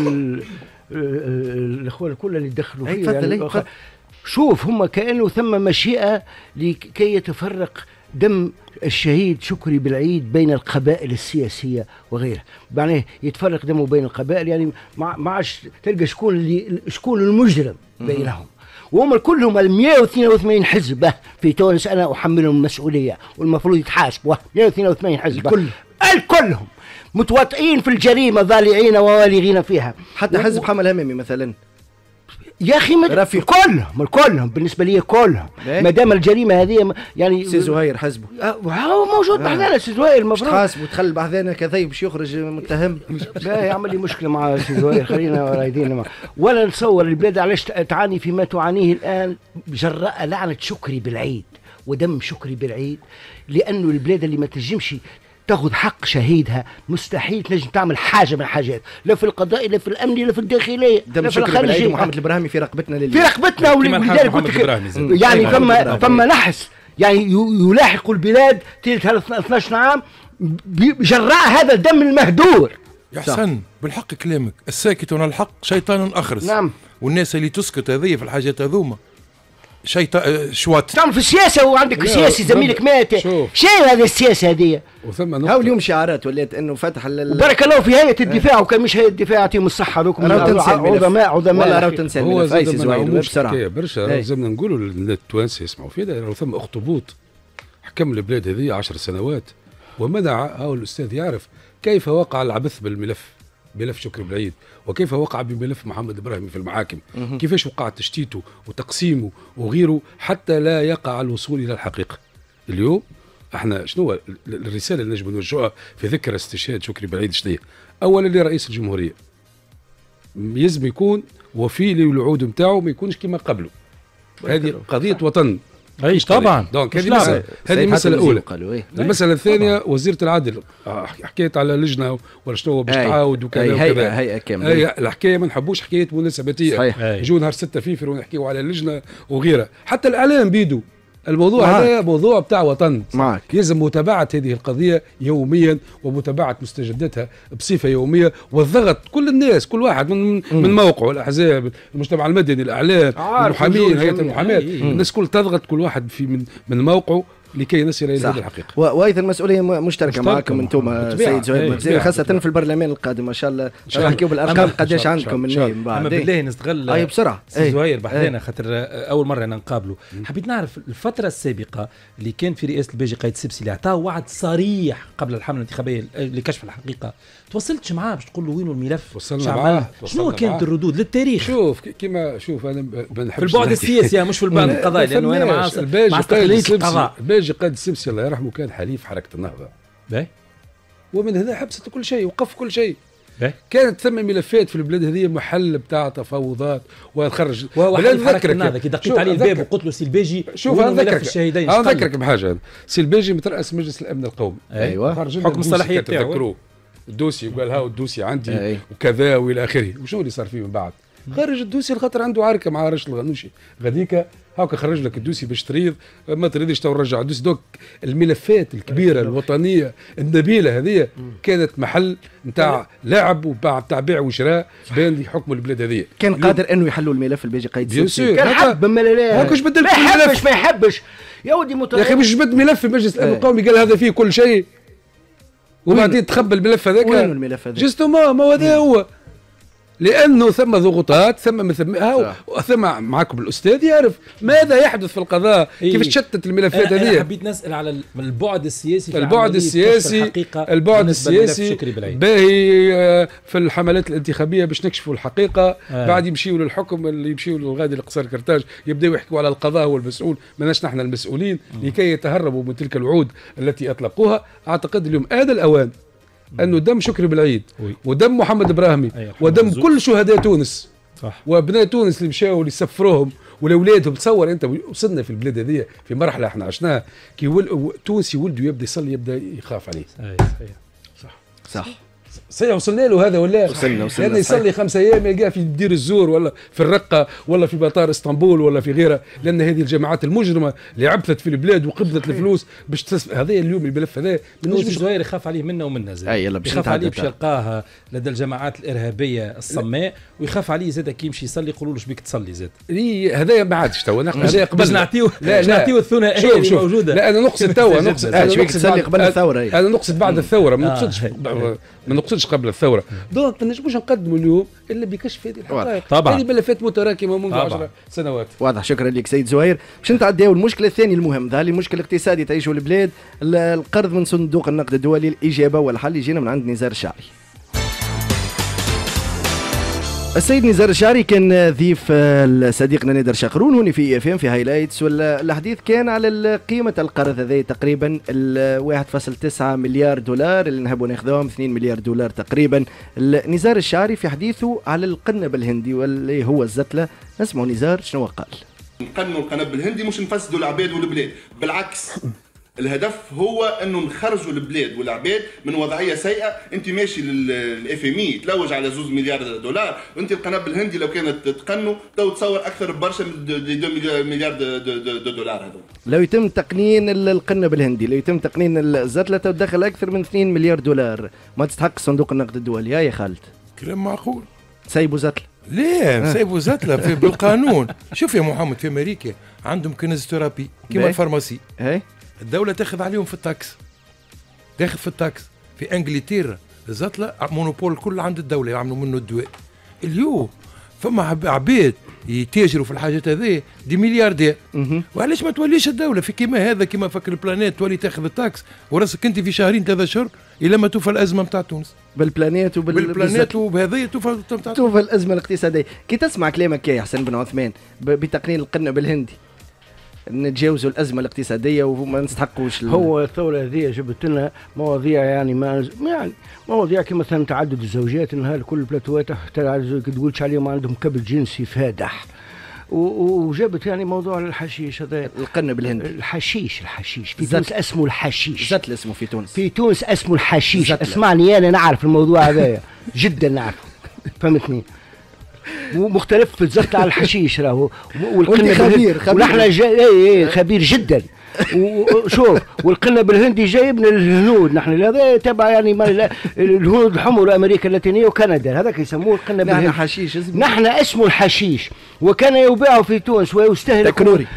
الأخوة الكل اللي دخلوا فيه. يعني شوف هم كأنه ثم مشيئة لكي يتفرق دم الشهيد شكري بالعيد بين القبائل السياسية وغيرها، معناه يتفرق دمه بين القبائل. يعني ما عادش تلقى شكون المجرم بينهم، وهم كلهم 182 حزب في تونس أنا أحملهم المسؤولية والمفروض يتحاسبوا. 182 حزب كلهم متواطئين في الجريمة ضالعين ووالغين فيها. حتى حزب حمل همامي مثلا يا اخي كلهم بالنسبه لي كلهم ما دام الجريمه هذه يعني سي زهير حزبه هو موجود بحذانا. سي زهير المفروض تحاسب وتخلي بحذانا كذا باش يخرج متهم. لا يعمل لي مشكله مع سي زهير، خلينا رايدين ولا نتصور البلاد علاش تعاني فيما تعانيه الان جراء لعنه شكري بالعيد ودم شكري بالعيد، لانه البلاد اللي ما تنجمش تاخذ حق شهيدها مستحيل تنجم تعمل حاجه من الحاجات، لا في القضاء لا في الامن لا في الداخليه لا في الخارجيه. محمد البراهمي في رقبتنا في رقبتنا ولذلك يعني ثم نحس يعني يلاحق البلاد تلك 12 عام بجراء هذا الدم المهدور. يا حسن بالحق كلامك، الساكت عن الحق شيطان اخرس. نعم. والناس اللي تسكت هذه في الحاجات هذوما شوات تعمل في السياسه وعندك سياسي زميلك مات. شيء هذه السياسه هذه. وثم هاو اليوم شعارات ولات انه فتح بارك الله في هيئه الدفاع، وكان مش هيئه الدفاع يعطيهم الصحه لكم عظماء والله راهو تنسى بسرعه برشا. لازمنا نقولوا للتوانسه يسمعوا فينا راهو ثم اخطبوط حكم البلاد هذه 10 سنوات ومنع. هاو الاستاذ يعرف كيف وقع العبث بالملف، ملف شكري بالعيد، وكيف وقع بملف محمد البراهمي في المحاكم، كيفاش وقع تشتيته وتقسيمه وغيره حتى لا يقع الوصول الى الحقيقه. اليوم احنا شنو الرساله اللي نجم نوجهها في ذكرى استشهاد شكري بالعيد؟ شنو هي؟ اولا لرئيس الجمهوريه يلزم يكون وفي للوعود نتاعو، ما يكونش كما قبله. هذه قضيه وطن. عيش طبعا. دونك هذه مسألة أولى. المسألة الثانية وزيرة العدل حكيت على لجنة ولا شنو باش تعاود وكذا وكذا. هيئة كاملة. الحكاية ما نحبوش حكاية مناسباتية. يجوا نهار 6 فيفر ونحكيوا على اللجنة وغيرها. حتى الإعلام بيدو الموضوع هذا موضوع بتاع وطن. يلزم متابعة هذه القضية يوميا ومتابعة مستجداتها بصفة يومية، والضغط كل الناس كل واحد من موقعه، الأحزاب، المجتمع المدني، الإعلام، المحامين، هيئة المحاماة، الناس كل تضغط كل واحد من موقعه لكي نصل الى هذه الحقيقه. وايضا مسؤوليه مشتركه معكم انتم سيد زهير خاصه في البرلمان القادم ان شاء الله نحكيو بالارقام قداش عندكم من بعد. اما بالله نستغل بسرعه سيد زهير بحثنا خاطر اول مره انا نقابله. حبيت نعرف الفتره السابقه اللي كان في رئاسه الباجي قايد السبسي اللي اعطاه وعد صريح قبل الحمله الانتخابيه لكشف الحقيقه، تواصلتش معاه باش تقول له وين الملف؟ وصلنا معاه. شنو كانت الردود للتاريخ؟ شوف كيما شوف انا ما نحبش في البعد السياسي مش في البعد القضائي، لانه انا مع تقليد القضاء. الباجي قايد السبسي الله يرحمه كان حليف حركه النهضه. ومن هنا حبست كل شيء، وقف كل شيء. كانت ثم ملفات في البلاد هذه محل بتاع تفاوضات وخرج. حركه النهضه كي دقيت عليه الباب وقلت له سي الباجي شوف نذكرك بحاجه. سي الباجي مترأس مجلس الامن القومي. ايوه حكم الصلاحيات تاعو الدوسي وقال هاو الدوسي عندي وكذا والى اخره. وشنو اللي صار فيه من بعد؟ خرج الدوسي الخاطر عنده عركه مع راشد الغنوشي غاديكا هاكا خرج لك الدوسي باش تريض، ما تريدش تو رجع الدوسي. دوك الملفات الكبيره الوطنيه النبيله هذه كانت محل نتاع لعب وتاع بيع وشراء بين حكم البلاد هذه. كان قادر انه يحلوا الملف الباجي قايد السبسي. كان حب ما هاكاش بدل ما يحبش يا ودي يا اخي مش بدل ملف في مجلس الامن القومي قال هذا فيه كل شيء وبعدين تخبى الملف هذاك. وين الملف هذاك؟ جستو ما هذا هو لانه ثم ضغوطات، ثم ثم معكم الاستاذ يعرف ماذا يحدث في القضاء، كيف تشتت الملفات هذه. انا حبيت نسال على البعد السياسي، البعد السياسي باهي في الحملات الانتخابيه باش نكشفوا الحقيقه. بعد يمشيوا للحكم، اللي يمشيوا للغادي لقصر كرتاج يبداوا يحكوا على القضاء هو المسؤول، ماناش نحن المسؤولين، لكي يتهربوا من تلك الوعود التي اطلقوها. اعتقد اليوم هذا الاوان انه دم شكري بالعيد ودم محمد براهمي ودم كل شهداء تونس صح وابناء تونس اللي مشاو اللي سفروهم ولاولادهم. تصور انت وصلنا في البلاد هذه في مرحله احنا عشناها كي تونسي ولده يبدا يصلي يبدا يخاف عليه. صح وصلنا له هذا ولا وصلنا لأنه يصلي 5 أيام يلقاه في دير الزور ولا في الرقة ولا في مطار اسطنبول ولا في غيرها، لأن هذه الجماعات المجرمة اللي عبثت في البلاد وقبضت الفلوس باش هذا اليوم الملف هذا الزوير يخاف عليه منا ومنا زاد، يخاف عليه باش يلقاها لدى الجماعات الإرهابية الصماء، ويخاف عليه زاد كي يمشي يصلي يقولوا له شبيك تصلي زاد. هذا ما عادش توا هذا قبل نعطيو الثنائية اللي موجودة. لا أنا نقصد توا شبيك تصلي قبل الثورة. أنا نقصد بعد الثورة، ما نقصدش قبل الثوره. دونك ما نجموش نقدموا اليوم الا بكشف هذه الحقائق. طبعا هذه ملفات متراكمه منذ 10 سنوات. واضح. شكرا لك سيد زهير. باش نتعداو المشكل الثاني المهم، ذا المشكل الاقتصادي تعيشه البلاد، القرض من صندوق النقد الدولي. الاجابه والحل يجينا من عند نزار الشعري. السيد نزار الشعري كان ضيف صديقنا نادر شقرون هنا في FM في هايلايتس، والحديث كان على قيمة القرض هذا تقريبا 1.9 مليار دولار اللي نحبوا ناخذوهم 2 مليار دولار تقريبا. نزار الشعري في حديثه على القنب الهندي واللي هو الزتلة، نسمعوا نزار شنو قال. نقنوا القنب الهندي مش نفسدوا العباد والبلاد، بالعكس الهدف هو انه نخرجوا البلاد والعباد من وضعيه سيئه. انت ماشي للاف ام اي تلوج على 2 مليار دولار، وانت القنب الهندي لو كانت تقنوا تو تصور اكثر برشا من 2 مليار دولار هذول. لو يتم تقنين القنب الهندي، لو يتم تقنين الزتله تدخل اكثر من 2 مليار دولار، ما تستحق صندوق النقد الدولي. يا خالد كلام معقول. سيبوا زتله ليه سيبوا زتله في بالقانون. شوف يا محمد في امريكا عندهم كينيزوثيرابي كيما الفارماسي، الدولة تاخذ عليهم في التاكس، تاخذ في التاكس. في انجلترا الزتلة مونوبول كل عند الدولة يعملوا منه الدواء. اليوم فما عباد يتاجروا في الحاجات هذه دي ملياردير. وعلاش ما توليش الدولة في كيما هذا كيما فكر البلانيت تولي تاخذ التاكس وراسك انت في 2-3 شهور الى ما توفى الازمة نتاع تونس. بالبلانيت وبهذه توفى الازمة الاقتصادية. كي تسمع كلامك يا حسن بن عثمان بتقنين القنب الهندي نتجاوزوا الازمه الاقتصاديه وما نستحقوش هو الثوره هذه جبت لنا مواضيع يعني مواضيع كما مثلا تعدد الزوجات، انها كل البلاتوات تقولش عليهم عندهم كبت جنسي فادح، وجابت يعني موضوع الحشيش هذا القنب الهندي. الحشيش في تونس اسمه الحشيش، زتل اسمه في تونس اسمه الحشيش. اسمعني انا نعرف الموضوع هذا جدا نعرف، فهمتني؟ ومختلف في الزبط على الحشيش راهو، والقنب خبير ونحن خبير جدا. وشوف والقنب الهندي جاي من الهنود، نحن هذا تبع يعني الهنود الحمر امريكا اللاتينيه وكندا، هذاك يسموه القنب الهندي. نحن حشيش نحن اسمه الحشيش، وكان يباع في تونس ويستهلك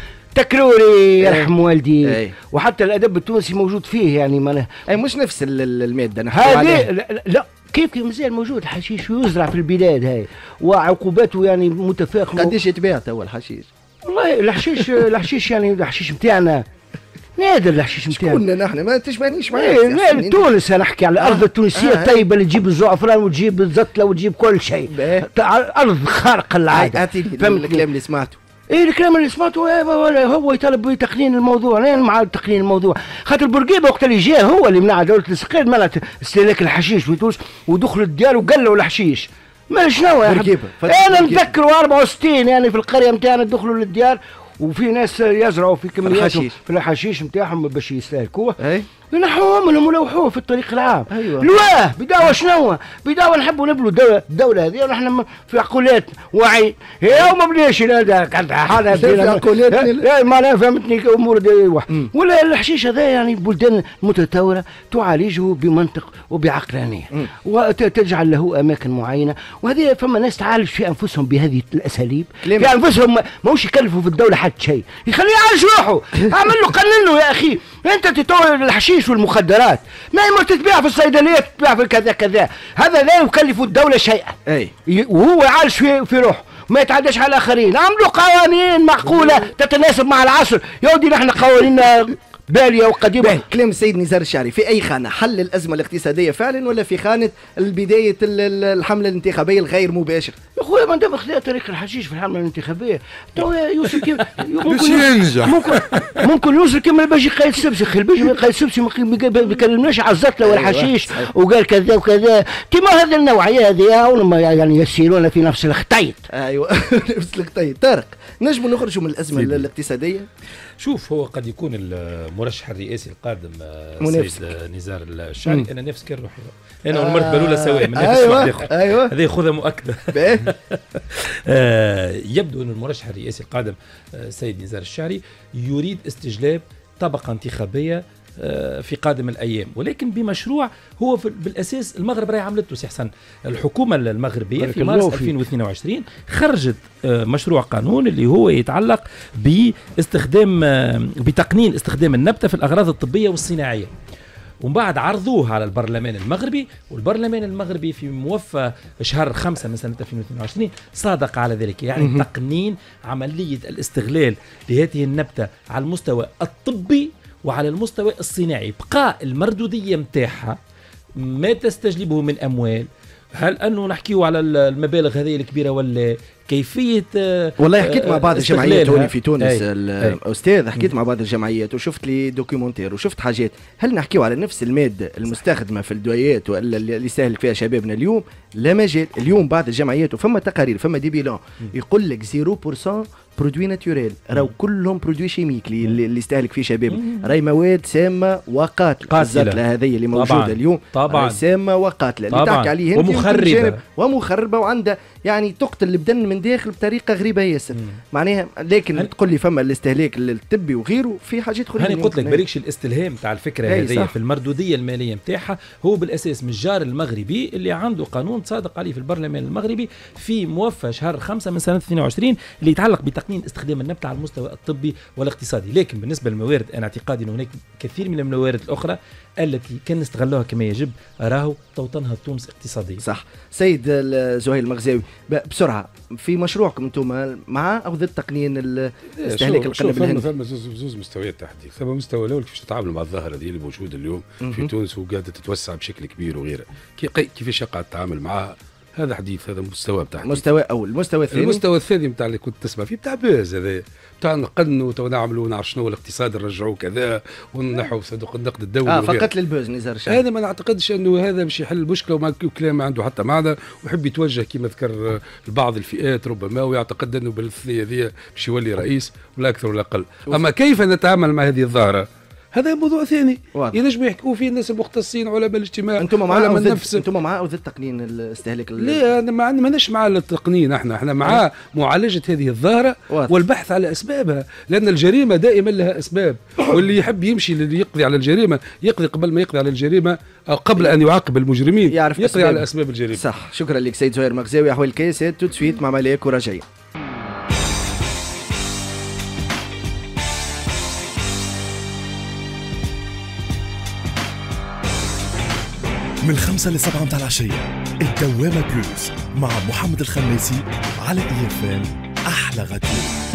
تكروري يرحم والدي. وحتى الادب التونسي موجود فيه يعني مش نفس الماده هذه. لا كيف مازال موجود الحشيش ويزرع في البلاد هاي، وعقوباته يعني متفاقمه. قديش يتباع توا الحشيش؟ والله الحشيش يعني الحشيش نتاعنا نادر، الحشيش نتاعنا كنا نحن ما تشبهنيش معاك. تونس انا احكي على الارض التونسيه الطيبه اللي تجيب الزعفران وتجيب الزتله وتجيب كل شيء، ارض خارقه للعاده. اعطيني الكلام اللي سمعته. الكلام اللي سمعته هو يطالب بتقنين الموضوع. انا مع تقنين الموضوع، خاطر بورقيبه وقت اللي جاء هو اللي منع دوله الاستقلال منعت استهلاك الحشيش في تونس، ودخلوا الديار وقلوا الحشيش. ما شنو يا حبيبي؟ انا نتذكر 64 يعني في القريه نتاعنا دخلوا للديار وفي ناس يزرعوا في كميات في الحشيش نتاعهم باش يستهلكوه، ينحوهم لهم ولوحوه في الطريق العام. لواه بداوا شنو؟ بداوا نحبوا نبلوا الدوله هذه ونحن في عقولات وعي. هي وما بناش حاله في عقولات. لا ما انا فهمتني امور ولا الحشيش هذا يعني بلدان متطوره تعالجه بمنطق وبعقلانيه وتجعل له اماكن معينه. وهذه فما ناس تعالج في انفسهم بهذه الاساليب، في انفسهم ماهوش يكلفوا في الدوله حتى شيء، يخليه يعالج روحه. اعمل له قنن له يا اخي، انت تطور الحشيش والمخدرات ما يمر تتباع في الصيدليه، تتباع في كذا كذا، هذا لا يكلف الدوله شيئا. اي وهو يعالج في روحه، ما يتعداش على الاخرين. عملوا قوانين معقوله تتناسب مع العصر. يا ودي نحن قوانيننا باليه وقديمه. كلام السيد نزار الشعري في اي خانه؟ حل الازمه الاقتصاديه فعلا ولا في خانه بدايه الحمله الانتخابيه الغير مباشر؟ يا خويا ما دام خذا طريق الحشيش في الحمله الانتخابيه تو يوسف كيف باش ينجح. ممكن يوسف كيما باجي قايد سبسي. باجي قايد سبسي ما بيكلمناش على الزتله والحشيش وقال كذا وكذا. كيما هذه النوعيه هذه يعني يسيرون في نفس الخطيط. ايوه نفس الخطيط. طارق، نجم نخرجوا من الازمه الاقتصاديه؟ شوف، هو قد يكون المرشح الرئاسي القادم منافسك السيد نزار الشعري. انا نفس كان روحي انا والمرت بلوله سواء من نفس واحد. ايوه هذه خذها مؤكده. يبدو ان المرشح الرئاسي القادم السيد نزار الشعري يريد استجلاب طبقه انتخابيه في قادم الايام، ولكن بمشروع هو بالاساس المغرب راهي عملته. سي حسن، الحكومه المغربيه في مارس 2022 خرجت مشروع قانون اللي هو يتعلق بتقنين استخدام النبته في الاغراض الطبيه والصناعيه، ومن بعد عرضوه على البرلمان المغربي، والبرلمان المغربي في موفى شهر 5 من سنة 2022 صادق على ذلك. يعني تقنين عملية الاستغلال لهذه النبتة على المستوى الطبي وعلى المستوى الصناعي، بقاء المردودية متاعها ما تستجلبه من أموال. هل أنه نحكيه على المبالغ هذه الكبيرة ولا كيفية والله حكيت مع بعض الجمعيات هوني في تونس الأستاذ، حكيت مع بعض الجمعيات وشفت لي دوكيومنتير وشفت حاجات. هل نحكيه على نفس المادة المستخدمة في الدويات ولا اللي يستهلك فيها شبابنا اليوم؟ لا مجال. اليوم بعض الجمعيات وفما تقارير فما دي بيلان يقول لك 0% برودوي ناتوريل، راهو كلهم برودوي شيميك اللي يستهلك فيه شباب، راهي مواد سامه وقاتله. الزتله هذه اللي موجوده اليوم طبعا سامه وقاتله اللي تحكي عليه ومخربه وعندها يعني تقتل البدن من داخل بطريقه غريبه ياسر. معناها لكن تقول لي فما الاستهلاك الطبي وغيره في حاجات اخرى. انا قلت لك بريكش الاستلهام تاع الفكره هذه في المردوديه الماليه نتاعها هو بالاساس من الجار المغربي اللي عنده قانون صادق عليه في البرلمان المغربي في موفى شهر 5 من سنه 22 اللي يتعلق بتقنين استخدام النبته على المستوى الطبي والاقتصادي. لكن بالنسبه للموارد انا اعتقادي ان هناك كثير من الموارد الاخرى التي كان نستغلوها كما يجب، راهو توطنها تونس اقتصاديا. صح. سيد زهير المغزاوي، بسرعه في مشروعكم انتم مع او ضد تقنين استهلاك القنابل الهندي؟ ثم زوز مستويات تحديث. ثم المستوى الاول كيفاش تتعامل مع الظاهره هذه اللي موجوده اليوم في تونس وقاعده تتوسع بشكل كبير وغيرها، كيفاش قاعد تتعامل معها؟ هذا حديث، هذا مستوى بتاع مستوى اول. المستوى الثاني بتاع اللي كنت تسمع فيه بتاع باز هذا بتاع نقنوا ونعملوا نعرف شنو الاقتصاد نرجعوه كذا ونحوا صندوق النقد الدولي فقط للبوز نزار الشعري. هذا ما نعتقدش انه هذا باش يحل المشكله وكلام ما عنده حتى معنى، ويحب يتوجه كما ذكر لبعض الفئات ربما ويعتقد انه بالثنيه هذه باش يولي رئيس ولا اكثر ولا اقل. اما كيف نتعامل مع هذه الظاهره هذا موضوع ثاني ينجموا يحكوا فيه الناس المختصين علماء الاجتماع. انتم مع او ضد تقنين الاستهلاك؟ لا انا ماناش مع التقنين، احنا مع معالجه هذه الظاهره والبحث على اسبابها، لان الجريمه دائما لها اسباب، واللي يحب يمشي اللي يقضي على الجريمه يقضي قبل ما يقضي على الجريمه او قبل ان يعاقب المجرمين يقضي على اسباب الجريمه. صح. شكرا لك سيد زهير مغزاوي. احوال الكيسات تو سويت مع ملاك وراجعين. من 5 ل 7 متاع العشية الدوامة بلوس مع محمد الخميسي على EFM. أحلى غدوة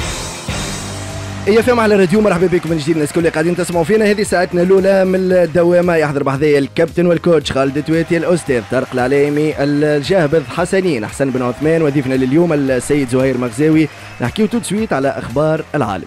EFM على راديو. مرحبا بكم من جديد الناس كل اللي قاعدين تسمعوا فينا. هذه ساعتنا الأولى من الدوامة. يحضر بحذايا الكابتن والكوتش خالد تويتي، الأستاذ طارق العليمي، الجاهبذ حسنين أحسن بن عثمان، وضيفنا لليوم السيد زهير مغزاوي. نحكيو تو سويت على أخبار العالم.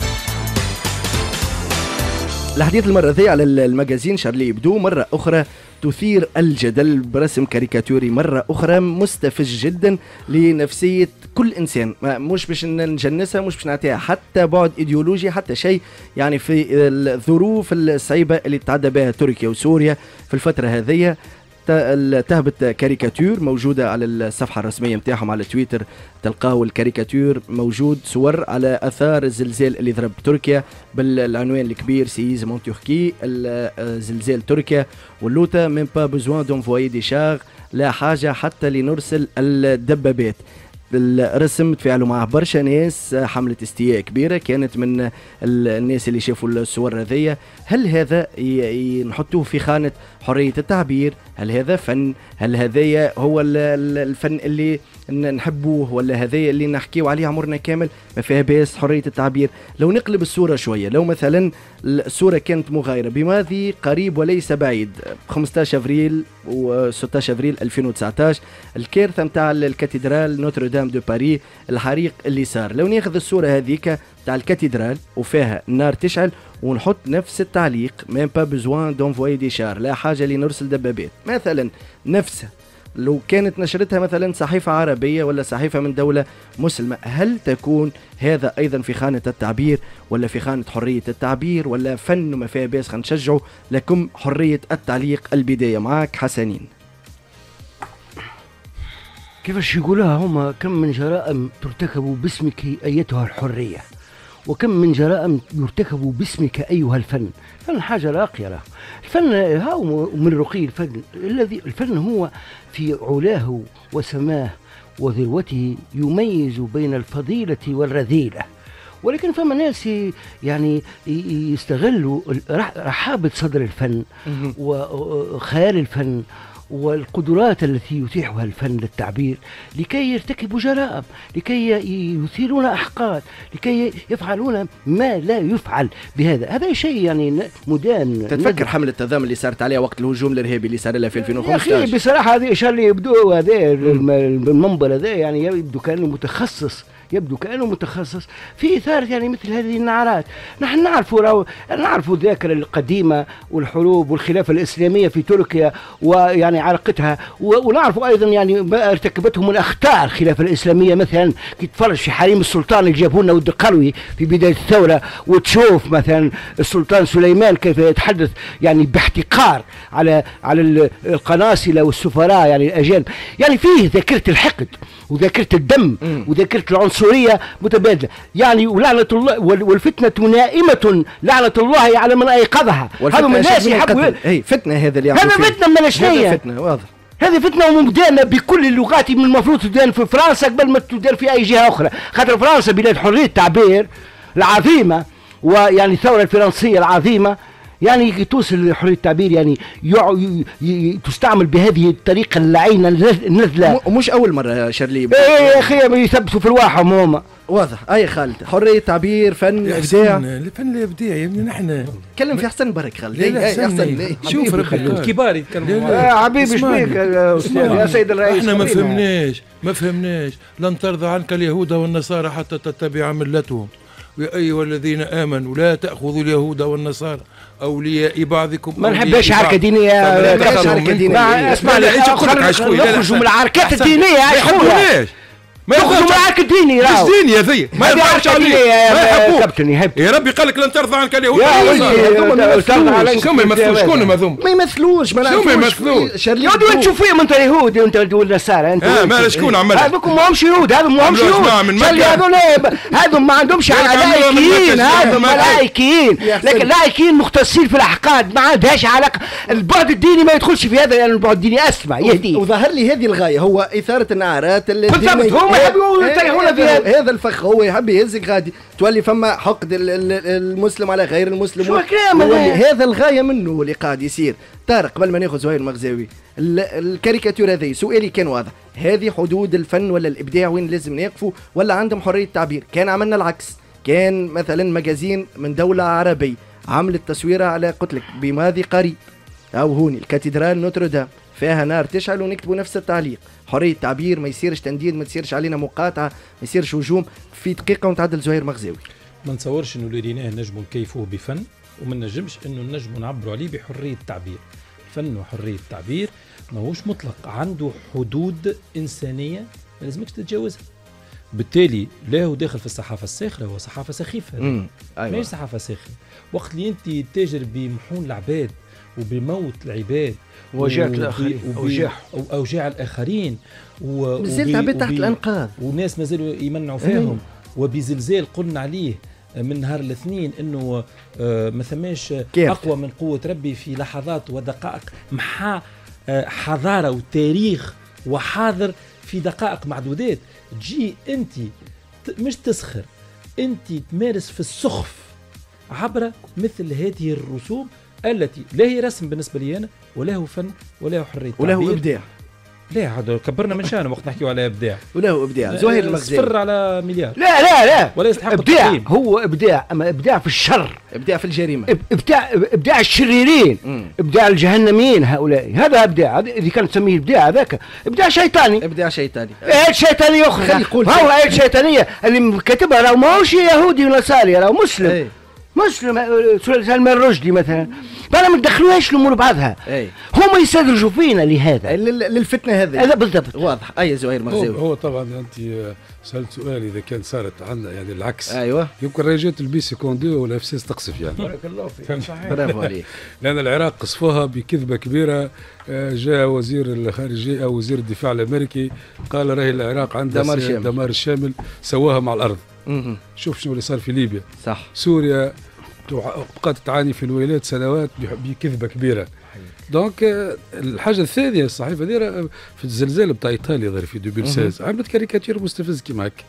الحديث المرة ذي على المجازين شارلي يبدو مرة أخرى تثير الجدل برسم كاريكاتوري مرة أخرى مستفز جدا لنفسية كل إنسان، مش باش نجنسها، مش باش نعطيها حتى بعد إيديولوجي حتى شيء. يعني في الظروف الصعيبة اللي تعدى بها تركيا وسوريا في الفترة هذه تهبط كاريكاتير موجودة على الصفحة الرسمية متاعهم على تويتر. تلقاو الكاريكاتير موجود صور على أثار الزلزال اللي ضرب تركيا بالعنوان الكبير سيزمون تركي، الزلزال تركيا واللوتا من با بوزوان دونفوايي دي شاغ، لا حاجة حتى لنرسل الدبابات. الرسم تفاعلوا معه برشا ناس، حملة استياء كبيرة كانت من الناس اللي شافوا الصور هذيا. هل هذا نحطوه في خانة حرية التعبير؟ هل هذا فن؟ هل هذايا هو الفن اللي نحبوه، ولا هذايا اللي نحكيو عليه عمرنا كامل ما فيها باس حرية التعبير؟ لو نقلب الصورة شوية، لو مثلا الصورة كانت مغايرة بماضي قريب وليس بعيد، 15 افريل و 16 افريل 2019 الكارثة متاع الكاتدرال نوتردام دو باري، الحريق اللي صار. لو ناخذ الصورة هذيك تاع الكاتدرال وفيها النار تشعل ونحط نفس التعليق، ميم با بوزوان دونفوي دي شار، لا حاجة لنرسل دبابات مثلا، نفسها لو كانت نشرتها مثلا صحيفة عربية ولا صحيفة من دولة مسلمة، هل تكون هذا أيضا في خانة التعبير ولا في خانة حرية التعبير ولا فن وما فيها باس؟ نشجعوا لكم حرية التعليق. البداية معك حسنين. كيفاش يقولها هما؟ كم من جرائم ترتكب باسمك أيتها الحرية، وكم من جرائم يرتكب باسمك أيها الفن. الفن حاجة راقية له. الفن هاو من رقي الفن، الفن هو في علاه وسماه وذروته يميز بين الفضيلة والرذيلة. ولكن فما ناس يعني يستغلوا رحابة صدر الفن وخيال الفن والقدرات التي يتيحها الفن للتعبير لكي يرتكبوا جرائم، لكي يثيرون أحقاد، لكي يفعلون ما لا يفعل بهذا. هذا شيء يعني مدان. تتفكر حملة التضامن اللي صارت عليها وقت الهجوم الإرهابي اللي صار لها في 2015؟ يا أخي بصراحة هذه إيش اللي يبدو هذا المنبر هذا يعني يبدو كأنه متخصص في إثارة يعني مثل هذه النعرات. نحن نعرفوا الذاكرة القديمة والحروب والخلافة الإسلامية في تركيا ويعني علاقتها، ونعرف أيضا يعني ما ارتكبته من أخطاء الخلافة الإسلامية. مثلا كي تفرج في حريم السلطان اللي جابوا لنا ود القروي في بداية الثورة، وتشوف مثلا السلطان سليمان كيف يتحدث يعني باحتقار على القناصلة والسفراء يعني الأجانب. يعني فيه ذاكرة الحقد وذاكرة الدم وذاكرة العنصرية متبادلة يعني. ولعنة الله والفتنة نائمة، لعنة الله على من أيقظها. هذا من الناس يحبوا فتنة، هذا اللي هذا فتنة من الشنية، فتنة واضح. هذه فتنة ومدانة بكل اللغات، من المفروض تدان في فرنسا قبل ما تدان في أي جهة أخرى، خاطر فرنسا بلاد حرية التعبير العظيمة، ويعني الثورة الفرنسية العظيمة يعني توصل لحرية التعبير يعني تستعمل بهذه الطريقة اللعينة النذلة. ومش أول مرة يا شرلي. يا أخي يثبتوا في الواحة هما. واضح. أي خالد، حرية تعبير، فن، إبداع. الفن الإبداع يا ابني. نحن تكلم في أحسن برك خالد. أحسن. شوف الكبار يتكلموا. يا حبيبي شبيك يا سيد الرئيس؟ احنا ما فهمناش لن ترضى عنك اليهود والنصارى حتى تتبع ملتهم، يا أيها الذين آمنوا لا تأخذوا اليهود والنصارى أولياء بعضكم. ما نحبش حركة دينية. اسمع لي نخرجوا من العركات الدينية. ما يخرجوا من العرك الديني. مش ديني هذي، ما يرضاش عليه، ما يحبوك. يا ربي قال لك لن ترضى عنك اليهود والنصارى. شو ما يمثلوش؟ شكون هذوم؟ ما يمثلوش. شو ما يمثلوش؟ يهود وين تشوف فيهم انت يهود وانت والنصارى؟ انت ما شكون عملها؟ هذوكم ما همش يهود، هذوم ما همش يهود. هذوم ما عندهمش لايكيين، هذوم لايكيين، لكن لايكيين مختصين في الاحقاد، ما عندهاش علاقه. البعد الديني ما يدخلش في هذا، لان البعد الديني اسمع يهدي. وظهر لي هذه الغايه، هو اثاره النعرات هذا الفخ هو يحب يهزك غادي تولي فما حقد المسلم على غير المسلم. هذا الغاية منه اللي قاعد يصير. طارق قبل ما ناخذ زهير المغزاوي، الكاريكاتير هذه سؤالي كان واضح، هذه حدود الفن ولا الإبداع وين لازم نقفوا، ولا عندهم حرية التعبير؟ كان عملنا العكس، كان مثلا مجازين من دولة عربية عملت تصويرها على قلت لك بماضي قريب أو هوني الكاتدرال نوتردام فيها نار تشعل ونكتبوا نفس التعليق. حرية التعبير، ما يصيرش تنديد، ما تصيرش علينا مقاطعة، ما يصيرش هجوم. في دقيقة ونتعدل زهير مغزاوي. ما نتصورش انه اللي ريناه نجموا نكيفوه بفن، وما نجمش انه نجموا نعبروا عليه بحرية التعبير. الفن وحرية التعبير ماهوش مطلق، عنده حدود إنسانية ما لازمكش تتجاوزها. بالتالي لا هو داخل في الصحافة الساخرة، هو صحافة سخيفة. أيوة. ماهيش صحافة ساخرة. وقت اللي انت تاجر بمحون العباد وبموت العباد وجاع الآخرين أوجاع الآخرين مازالت عباد تحت الأنقاض والناس مازالوا يمنعوا فيهم وبزلزال قلنا عليه من نهار الاثنين انه ما ثماش اقوى من قوة ربي في لحظات ودقائق محا حضارة وتاريخ وحاضر في دقائق معدودات تجي انت مش تسخر، انت تمارس في السخف عبر مثل هذه الرسوم التي لا هي رسم بالنسبه لي انا، ولا هو فن، ولا هو حريه ولا هو ابداع. لا هذا كبرنا من شانه وقت نحكيو على ابداع. ولا هو ابداع. زهير المغزاوي صفر على مليار. لا لا لا ولا يستحق ابداع التقييم. هو ابداع، اما ابداع في الشر، ابداع في الجريمه، ابداع الشريرين، ابداع الجهنميين هؤلاء، هذا ابداع. اذا كان تسميه ابداع هذاك ابداع شيطاني. ابداع شيطاني. ايه شيطانيه اخرى. هو ايه شيطانيه اللي كاتبها راهو ماهوش يهودي ولا نصاري، راهو مسلم. ايه. مسلم سلمان رشدي مثلا، فانا ما ندخلوهاش الامور بعضها. اي هما يستدرجوا فينا لهذا للفتنه هذه. هذا بالضبط واضح. اي زهير مغزاوي. هو طبعا انت سالت سؤال اذا كان صارت عندنا يعني العكس. ايوه يمكن رجعت البيسي كوندو ولا اف سي تقصف يعني. بارك الله فيك. صحيح. برافو عليك. لان العراق قصفوها بكذبه كبيره. جاء وزير الخارجيه او وزير الدفاع الامريكي قال راهي العراق عندها دمار الشامل، سواها مع الارض. شوف شنو اللي صار في ليبيا. صح. سوريا بقات تعاني في الولايات سنوات بكذبه كبيره. دونك الحاجه الثانيه الصحيفه دي في الزلزال بتاع ايطاليا ظهر في 2016 عملت كاريكاتير مستفز كيما هكا.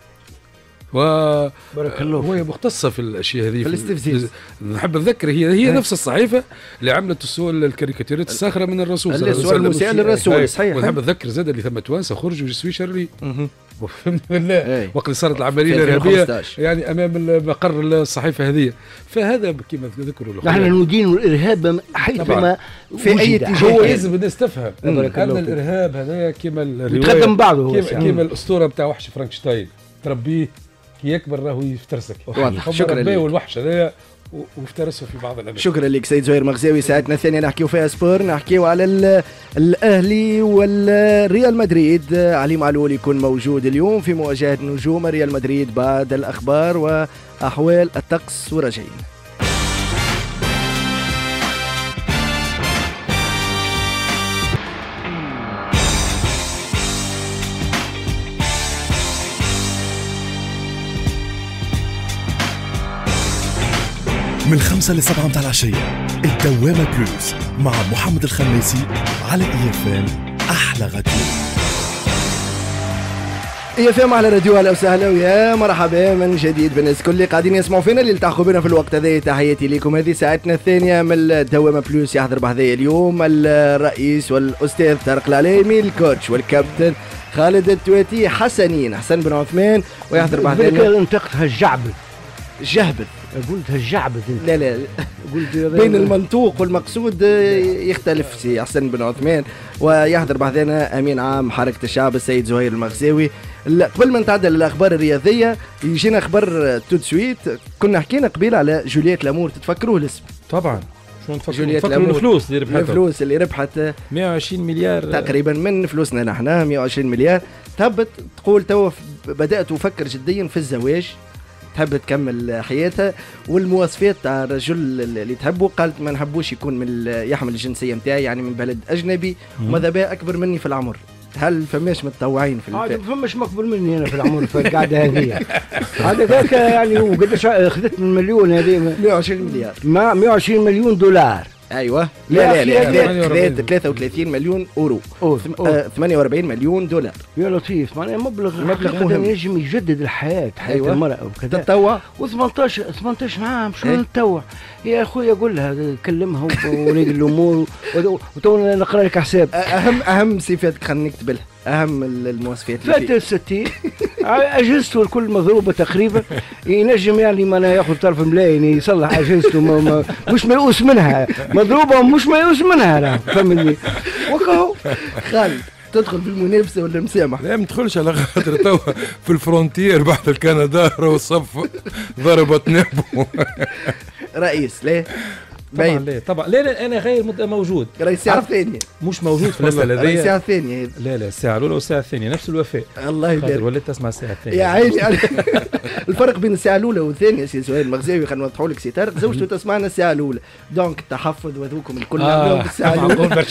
بارك الله وهي مختصه في الاشياء هذه في الاستفزاز. نحب نذكر هي نفس الصحيفه اللي عملت الصور الكاريكاتيرات الساخره من الرسول صلى الله عليه وسلم. المسيء للرسول. صحيح. ونحب نذكر زاد اللي ثم توانسه خرجوا جسوي شري. فهمت بالله. وقت اللي صارت العمليه الارهابيه يعني امام مقر الصحيفه هذه. فهذا كما ذكروا نحن ندين الارهاب حيثما في اي اتجاه. هو لازم الناس تفهم ان الارهاب هذا كما الروايه يتقدم بعضه كما الاسطوره بتاع وحش فرانكشتاين تربيه كي يكبر راهو يفترسك. شكرا لك. والوحش هذايا وافترسوا في بعض الاماكن. شكرا لك سيد زهير مغزاوي. ساعتنا الثانيه نحكيو فيها سبور، نحكيو على الاهلي والريال مدريد. علي معلول يكون موجود اليوم في مواجهه نجوم ريال مدريد بعد الاخبار واحوال الطقس ورجعين. من 5 ل 7 متاع العشية الدوامة بلوس مع محمد الخنيسي على EFM. أحلى غدير EFM على راديو. اهلا وسهلا ويا مرحبا من جديد بالناس كل اللي قاعدين يسمعوا فينا اللي التحقوا بنا في الوقت هذا. تحياتي لكم. هذه ساعتنا الثانيه من الدوامه بلوس. يحضر بهذا اليوم الرئيس والاستاذ طارق العليمي، الكوتش والكابتن خالد التواتي، حسن بن عثمان. ويحضر بهذا انتقدها الجعبذ جهبذ. قلتها الجعبذ. لا قلت بين المنطوق والمقصود يختلف سي حسن بن عثمان. ويحضر بعدنا امين عام حركه الشعب السيد زهير المغزاوي. قبل ما نتعدى للاخبار الرياضيه يجينا خبر تو سويت. كنا حكينا قبيل على جولييت لامور، تتفكروه الاسم؟ طبعا. شنو نفكروا الفلوس اللي ربحتها؟ الفلوس اللي ربحت 120 مليار تقريبا من فلوسنا نحن. 120 مليار. تهبط تقول تو بدات افكر جديا في الزواج، تحب تكمل حياتها، والمواصفات تاع الرجل اللي تحبه قالت ما نحبوش يكون من يحمل الجنسيه نتاعي، يعني من بلد اجنبي، وماذا بها اكبر مني في العمر. هل فماش متطوعين في الفئة؟ فماش مقبول مني انا في العمر في القعده هذه. هذا ذاك يعني وقداش اخذت من مليون هذه؟ 120 مليار. 120 مليون دولار. ايوه لا 33 مليون اورو. 48 مليون دولار. يا لطيف، معناها مبلغ مهم ينجم يجدد الحياه، حياه المراه وكذا. تتطوع و18 عام شنو نتطوع يا اخويا؟ قول لها كلمها ونقل الامور وتو نقرا لك حساب. اهم صفاتك خلينا نكتب لها، اهم المواصفات فات 60 اجهزته الكل مضروبه تقريبا. ينجم يعني ما ياخذ طرف ملاين يصلح اجهزته مش ميؤوس منها، مضروبه ومش ميؤوس منها. فهمني وكهو. خالد تدخل في المنافسه ولا مسامح؟ لا ما تدخلش على خاطر توا في الفرونتير بعد الكندا راهو الصف ضربت نابو. رئيس ليه؟ طبعا لا طبعا لا انا غير موجود. رئيس الساعه الثانيه مش موجود في المساله هذه. رئيس الساعه الثانيه. لا الساعه الاولى والساعه الثانيه نفس الوفاء. الله يبارك. وليت تسمع الساعه الثانيه يا عيني. الفرق بين الساعه الاولى والثانيه سي زهير المغزاوي خلينا نوضحوا لك سي طارق. زوجته تسمعنا الساعه الاولى، دونك التحفظ وذوكم الكل نعملوهم في الساعه الاولى.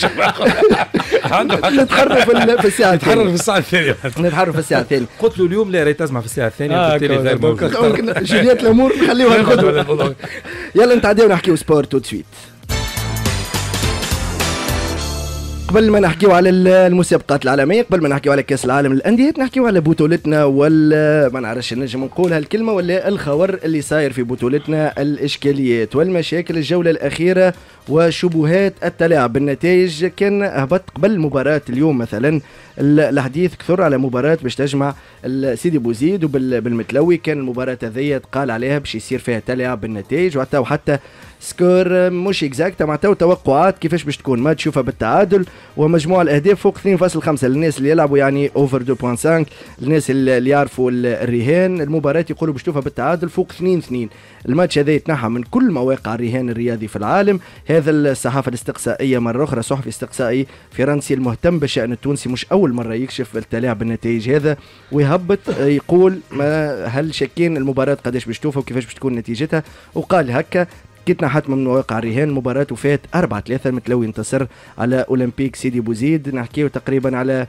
نتحرر في الساعه الثانيه. نتحرر في الساعه الثانيه. نتحرر في الساعه الثانيه. قلت له اليوم لا راهي تسمع في الساعه الثانيه وبالتالي غير موجود. جولييت لامور نخليوها الغدوه. يلا نتعداو نحكيو سبورت تو سويت. قبل ما نحكيو على المسابقات العالميه، قبل ما نحكيو على كاس العالم للانديه، نحكيو على بطولتنا ولا ما نعرفش نجم نقول هالكلمه ولا الخور اللي صاير في بطولتنا، الاشكاليات والمشاكل الجوله الاخيره وشبهات التلاعب بالنتائج. كان هبط قبل مباراه اليوم مثلا الحديث كثر على مباراه باش تجمع سيدي بوزيد وبالمتلوي. كان المباراه هذيا تقال عليها باش يصير فيها تلاعب بالنتائج، وحتى سكور مش اكزاكت، معناتها توقعات كيفاش باش تكون ما تشوفها بالتعادل، ومجموع الاهداف فوق 2.5 للناس اللي يلعبوا يعني اوفر 2.5. الناس اللي يعرفوا الرهان المباراه يقولوا باش تشوفها بالتعادل فوق 2-2. الماتش هذا يتنحى من كل مواقع الرهان الرياضي في العالم. هذا الصحافه الاستقصائيه مره اخرى، صحفي استقصائي فرنسي المهتم بالشان التونسي، مش اول مره يكشف التلاعب بالنتائج هذا ويهبط يقول ما هل شاكين المباراه قداش باش تشوفها وكيفاش باش تكون نتيجتها. وقال هكا كتنا حتى من مواقع الرهان المباراة وفات 4-3 المتلوي انتصر على أولمبيك سيدي بوزيد. نحكيه تقريبا على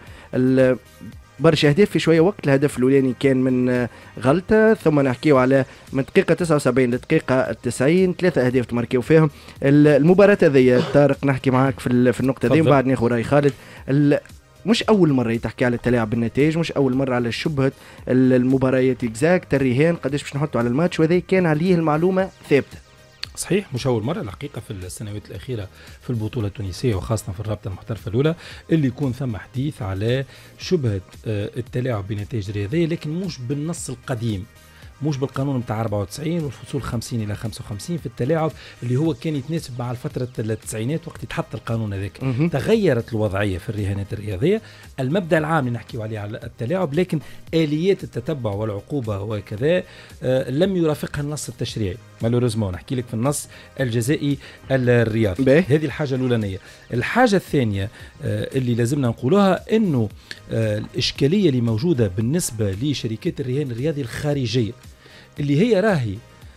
برشا أهداف في شوية وقت. الهدف الأولاني كان من غلطة، ثم نحكيه على من دقيقة 79 لدقيقة 90 3 أهداف تماركيو فيهم. المباراة هذيا طارق نحكي معاك في النقطة دي وبعد ناخذ رأي خالد. مش أول مرة يتحكي على التلاعب بالنتائج، مش أول مرة على شبهة المباريات اكزاكت الرهان قداش باش نحطوا على الماتش، وهذا كان عليه المعلومة ثابتة. صحيح، مش أول مرة الحقيقة في السنوات الأخيرة في البطولة التونسية وخاصة في الرابطة المحترفة الأولى اللي يكون ثم حديث على شبهة التلاعب بنتائج رياضية، لكن مش بالنص القديم، مش بالقانون بتاع 94 والفصول 50 إلى 55 في التلاعب اللي هو كان يتناسب مع فترة التسعينات وقت يتحط القانون هذاك. تغيرت الوضعية في الرهانات الرياضية. المبدأ العام اللي نحكيه عليه على التلاعب، لكن آليات التتبع والعقوبة وكذا لم يرافقها النص التشريعي مالوريزمون. نحكي لك في النص الجزائي الرياضي. هذه الحاجة الأولانية. الحاجة الثانية اللي لازمنا نقولها إنه الإشكالية اللي موجودة بالنسبة لشركات الرهان الرياضي الخارجية اللي هي راهي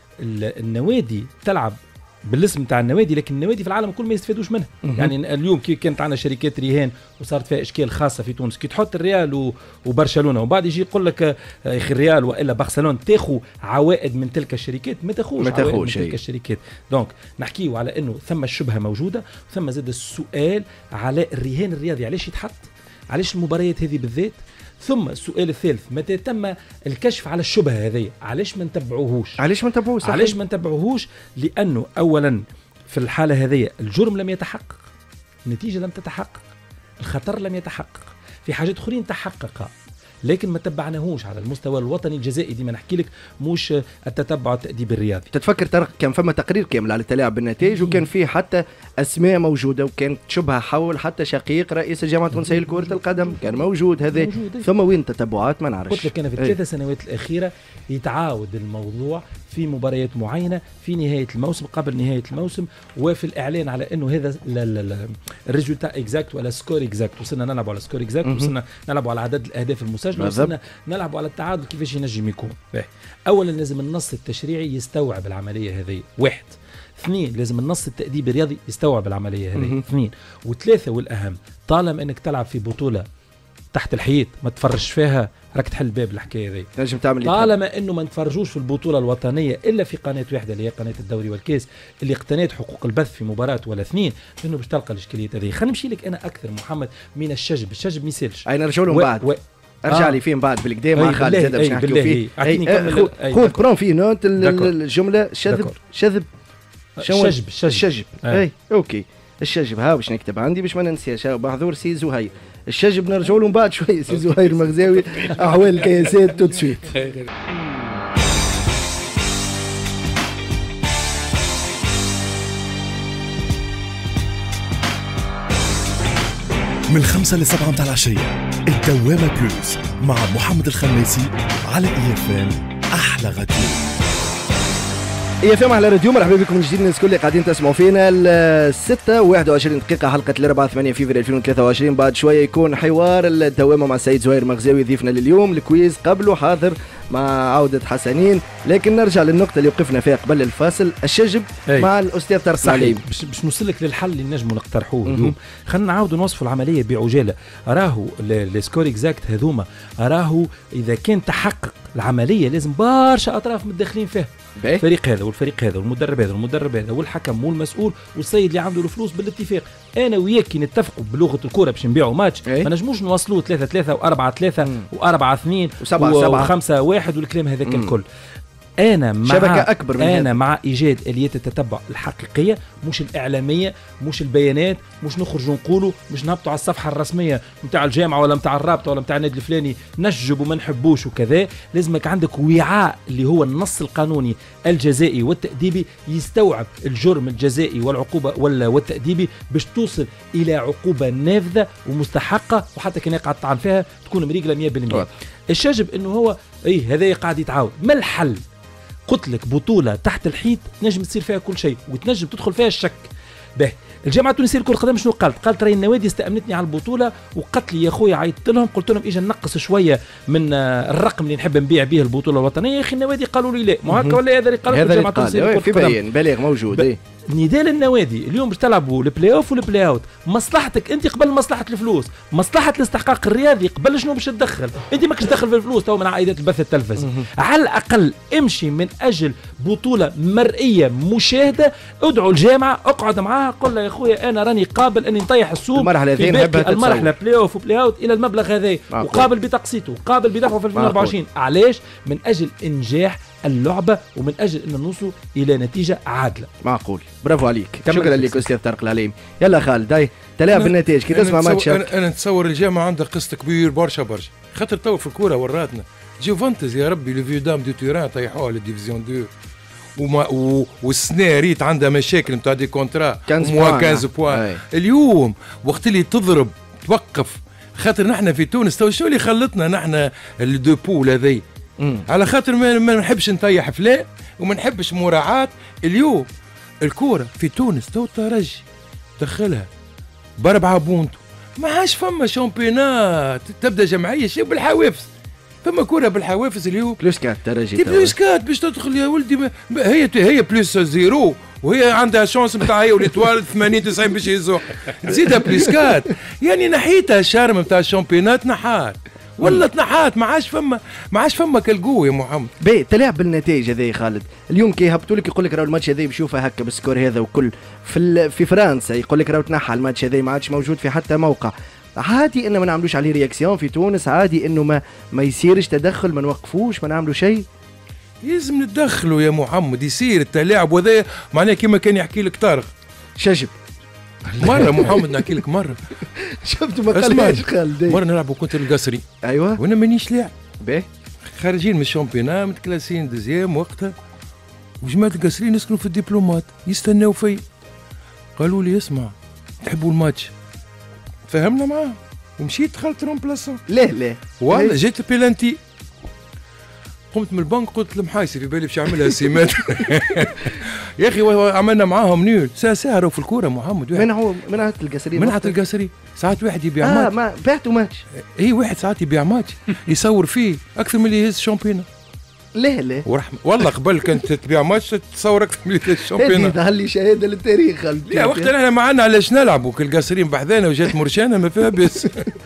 النوادي تلعب بالاسم تاع النوادي، لكن النوادي في العالم كل ما يستفادوش منها. يعني اليوم كي كانت عندنا شركات رهان وصارت فيها اشكال خاصه في تونس، كي تحط الريال وبرشلونه وبعد يجي يقول لك يا اخي الريال والا برشلونه تاخذ عوائد من تلك الشركات، ما تاخذش عوائد من تلك الشركات. دونك نحكيو على انه ثم الشبهه موجوده، ثم زاد السؤال على الرهان الرياضي علاش يتحط، علاش المباريات هذه بالذات. ثم السؤال الثالث، متى تم الكشف على الشبهه هذه علاش ما نتبعوهوش؟ علاش ما نتبعوهوش؟ لانه اولا في الحاله هذه الجرم لم يتحقق، النتيجه لم تتحقق، الخطر لم يتحقق، في حاجات اخرين تحقق لكن ما تبعناهوش على المستوى الوطني الجزائي. ديما نحكي لك مش التتبع التأديب الرياضي. تتفكر كان فما تقرير كامل على التلاعب بالنتائج وكان فيه حتى اسماء موجوده وكانت شبهه حول حتى شقيق رئيس الجامعه التونسيه لكره القدم كان موجود. هذا ثم وين تتبعات ما نعرفش. قلت لك انا في الثلاث سنوات الاخيره يتعاود الموضوع في مباريات معينه في نهايه الموسم قبل نهايه الموسم، وفي الاعلان على انه هذا الريزولتا اكزاكت ولا سكور اكزاكت. وصلنا نلعب على سكور اكزاكت، وصلنا نلعب على عدد الاهداف المسجله، وصلنا نلعب على التعادل كيفاش ينجم يكون. اولا لازم النص التشريعي يستوعب العمليه هذه، واحد. اثنين لازم النص التأديبي الرياضي يستوعب العمليه هذه. اثنين وثلاثه والاهم، طالما انك تلعب في بطوله تحت الحيط ما تفرجش فيها راك تحل باب الحكايه هذه. نجم تعمل طالما انه ما نتفرجوش في البطوله الوطنيه الا في قناه واحده اللي هي قناه الدوري والكاس اللي اقتنت حقوق البث في مباراه ولا اثنين، لانه باش تلقى الاشكاليات هذه. خلينا نمشي لك انا اكثر محمد من الشجب ما يسالش. اي نرجعوا لهم بعد ارجع لي فيه من بعد بالقدام مع خالد زاد باش نحكيو فيه. خذ برون فيه نوت الجمله شذب الشجب. اي اوكي الشجب ها باش نكتب عندي باش ما ننساش. محظور سي زهير الشجب نرجعوا له من بعد شويه. سي زهير المغزاوي احوال الكياسات توت سويت. من 5 ل 7 متاع العشية الدوامة بلوس مع محمد الخميسي على EFM أحلى غدير. EFM على راديو. مرحبا بكم من جديد الناس الكل اللي قاعدين تسمعوا فينا. 6:21 دقيقة حلقة 4/8 فبراير 2023. بعد شوية يكون حوار الدوامة مع السيد زهير مغزاوي ضيفنا لليوم. الكويز قبله حاضر مع عودة حسنين. لكن نرجع للنقطة اللي وقفنا فيها قبل الفاصل، الشجب مع الأستاذ طارق العليم. باش نوصل لك للحل اللي نجموا نقترحوه اليوم. خلينا نعاودوا نوصفوا العملية بعجالة. راهو السكور اكزاكت هذوما، راهو إذا كان تحقق العملية لازم برشا أطراف متدخلين فيها. الفريق هذا والفريق هذا والمدرب هذا والمدرب هذا والحكم والمسؤول والسيد اللي عنده الفلوس بالاتفاق. انا وياك كي نتفقوا بلغه الكره باش نبيعوا ماتش ما نجموش نوصلوه 3-3 و4-3 و4-2 و5-1 والكلام هذاك الكل. انا مع شبكه اكبر من انا مع ايجاد اليات التتبع الحقيقيه، مش الاعلاميه، مش البيانات، مش نخرجوا نقولوا مش نهبطوا على الصفحه الرسميه نتاع الجامعه ولا نتاع الرابطه ولا نتاع النادي الفلاني نجب وما نحبوش وكذا. لازمك عندك وعاء اللي هو النص القانوني الجزائي والتاديبي يستوعب الجرم الجزائي والعقوبه والتاديبي باش توصل الى عقوبه نافذه ومستحقه، وحتى كان يقع الطعن فيها تكون مريقله 100%. الشاجب انه هو هذا قاعد يتعاود. ما الحل؟ قلت لك بطولة تحت الحيط نجم تصير فيها كل شيء وتنجم تدخل فيها الشك. به الجامعة التونسية لكرة القدم شنو قالت راهي النوادي استأمنتني على البطولة وقالت لي يا خويا عيطت لهم قلت لهم اجا نقص شوية من الرقم اللي نحب نبيع به البطولة الوطنية. يا اخي النوادي قالوا لي لا، مو هكا ولا هذا اللي قالت الجامعة التونسية لكرة القدم؟ في بلاغ موجود. نداء للنوادي اليوم باش تلعبوا البلاي اوف والبلاي اوت، مصلحتك انت قبل مصلحه الفلوس، مصلحه الاستحقاق الرياضي قبل شنو باش تدخل. انت ماكش تدخل في الفلوس تو من عائدات البث التلفزي. على الاقل امشي من اجل بطوله مرئيه مشاهده. ادعوا الجامعه اقعد معاها قل له يا خويا انا راني قابل اني نطيح السوق المرحله بلاي اوف وبلاي اوت الى المبلغ هذا وقابل بتقسيطه وقابل بدفعه في 2024. علاش؟ من اجل انجاح اللعبه ومن اجل ان نوصلوا الى نتيجه عادله. معقول. برافو عليك. شكرا لك استاذ طارق العليم. يلا خالد هاي تلاعب بالنتائج كي تسمع ماتش. انا نتصور الجامعه عندها قسط كبير برشا خاطر تو في الكوره وراتنا جوفنتوس يا ربي لو فيو دام دو تيران طيحوها للديفيزيون 2 والسنه ريت عندها مشاكل نتاع دي كونترا 15 بوان. اليوم وقت اللي تضرب توقف خاطر نحن في تونس تو شو اللي خلطنا نحن الدو بول هذي على خاطر ما نحبش نطيح فلان وما نحبش مراعاة. اليوم الكورة في تونس تو الترجي دخلها ب4 بونتو، ما عادش فما شامبيونات تبدا جمعية شيء بالحوافز. فما كورة بالحوافز اليوم بلوس كات ترجي بلوس كات باش تدخل يا ولدي. هي بلوس 0 وهي عندها شانس نتاع هي والإتوال 80-90 باش يزوق تزيدها بلوس كات. يعني نحيتها الشارم نتاع الشامبيونات نحات ولا تنحات. ما عادش فما كالقوه يا محمد. تلاعب بالنتائج هذا يا خالد. اليوم كي يهبطوا لك يقول لك راهو الماتش هذا بشوفه هكا بالسكور هذا وكل في فرنسا يقول لك راهو تنحى الماتش هذا ما عادش موجود في حتى موقع. عادي انه ما نعملوش عليه رياكسيون في تونس، عادي انه ما يصيرش تدخل، ما نوقفوش، ما نعملوا شيء. لازم ندخلوا يا محمد. يصير التلاعب وهذا معناه كما كان يحكي لك طارق شجب مرة محمد نحكي لك مرة شفت ما قالهاش خالد. مرة نلعبوا كونتر القصري. ايوه وانا مانيش لاعب خارجين من الشامبيونا متكلاسين دوزيام وقتها وجماعة القصريين يسكنوا في الدبلومات يستناو في. قالوا لي اسمع تحبوا الماتش؟ فهمنا معاه ومشيت دخلت رومبلاسون. ليه والله جيت بيلانتي قمت من البنك قلت لمحايسي في بالي باش يعملها سيمات يا اخي عملنا معاهم نيول ساعه في الكوره محمد. منعت القصري منعت القصري ساعات واحد يبيع ماتش. ما بعتوا ماتش. واحد ساعات يبيع ماتش يصور فيه اكثر من اللي يهز شامبيون. ليه والله قبل كنت تبيع ماتش تصور اكثر من اللي يهز شامبيون. هذه لي شهاده للتاريخ. لا وقتها احنا معنا علاش نلعبوا كالقصريين بحذانا وجات مرشانه ما فيها بس.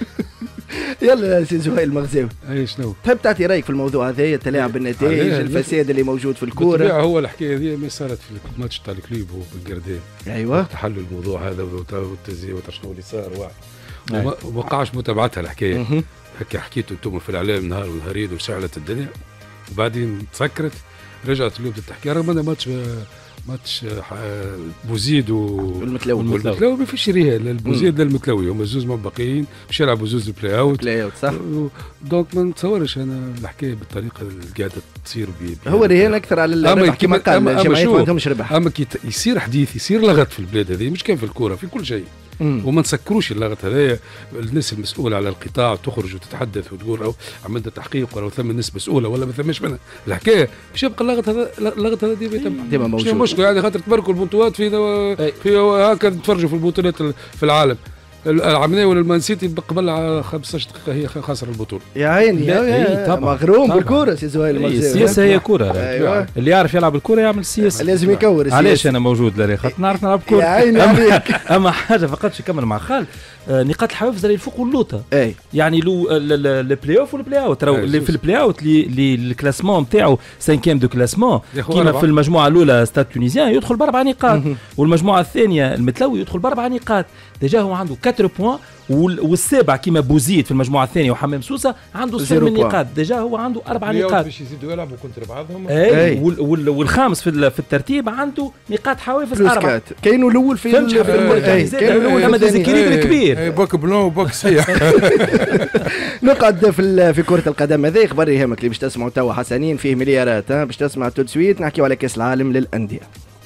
يلا سي زهير المغزاوي شنو تحب تعطي رايك في الموضوع هذا التلاعب بالنتائج الفساد اللي موجود في الكوره؟ هو الحكايه هذه ما صارت في الماتش تاع الكليب هو بالقردان. ايوه تحلوا الموضوع هذا والتزييف شنو اللي صار وما وقعش متابعتها الحكايه. هكا حكيتوا انتم في الاعلام نهار ونهارين وشعلت الدنيا وبعدين تسكرت رجعت اليوم تحكي رغم انه ماتش بوزيد والمتلوي ما فيش ريال البوزيد للمتلوي هم زوز منبقيين باش يلعبوا زوز بلاي اوت صح. دونك ما نتصورش انا الحكايه بالطريقه اللي قاعده تصير هو رهان اكثر على الربح كما قال الجمعيات ما عندهمش ربح. اما كي يصير حديث يصير لغط في البلاد هذه مش كان في الكوره في كل شيء. وما نسكروش اللغط هذايا. الناس المسؤوله على القطاع تخرج وتتحدث وتقول او عملنا تحقيق ولا ثم ناس مسؤوله ولا ما ثماش منها الحكايه باش يبقى اللغط هذا ديما موجود. مشكله يعني خاطر تباركوا البطولات في هكا نتفرجوا في البطولات في العالم العمليه ولا المان سيتي قبل على 15 دقيقه هي خاسر البطوله. يا عيني طبعا مغروم بالكوره سي زهير المغزاوي. السياسه هي كوره. أيوة. اللي يعرف يلعب الكوره يعمل السياسه. لازم يكور السياسه. علاش انا موجود لا خاطر نعرف نلعب كوره. يا عيني عليك. اما حاجه فقط يكمل مع خال نقاط الحوافز اللي يفوقوا اللوطه. اي يعني لو البلاي اوف والبلاي اوت راهو اللي في البلاي اوت اللي الكلاسمون نتاعو 5 دو كلاسمون كيما في المجموعه الاولى ستاد تونيزيان يدخل ب4 نقاط والمجموعه الثانيه المتلوي يدخل ب4 نقاط. ديجا هو عنده 4 بوان والسابع كيما بوزيد في المجموعه الثانيه وحمام سوسه عنده 0 نقاط. ديجا هو عنده 4 نقاط باش يزيدوا يلعبوا كنت بعضهم. اي والخامس في الترتيب عنده نقاط حوافز 4. كاينو الاول في كاينو الاول اما ديزيكيليبر كبير. باك بلون وباك صحيح. نقعد في كرة القدم هذا خبر يهمك اللي باش تسمعوا توا حسنين فيه مليارات باش تسمع تو سويت نحكيو على كأس العالم للأندية.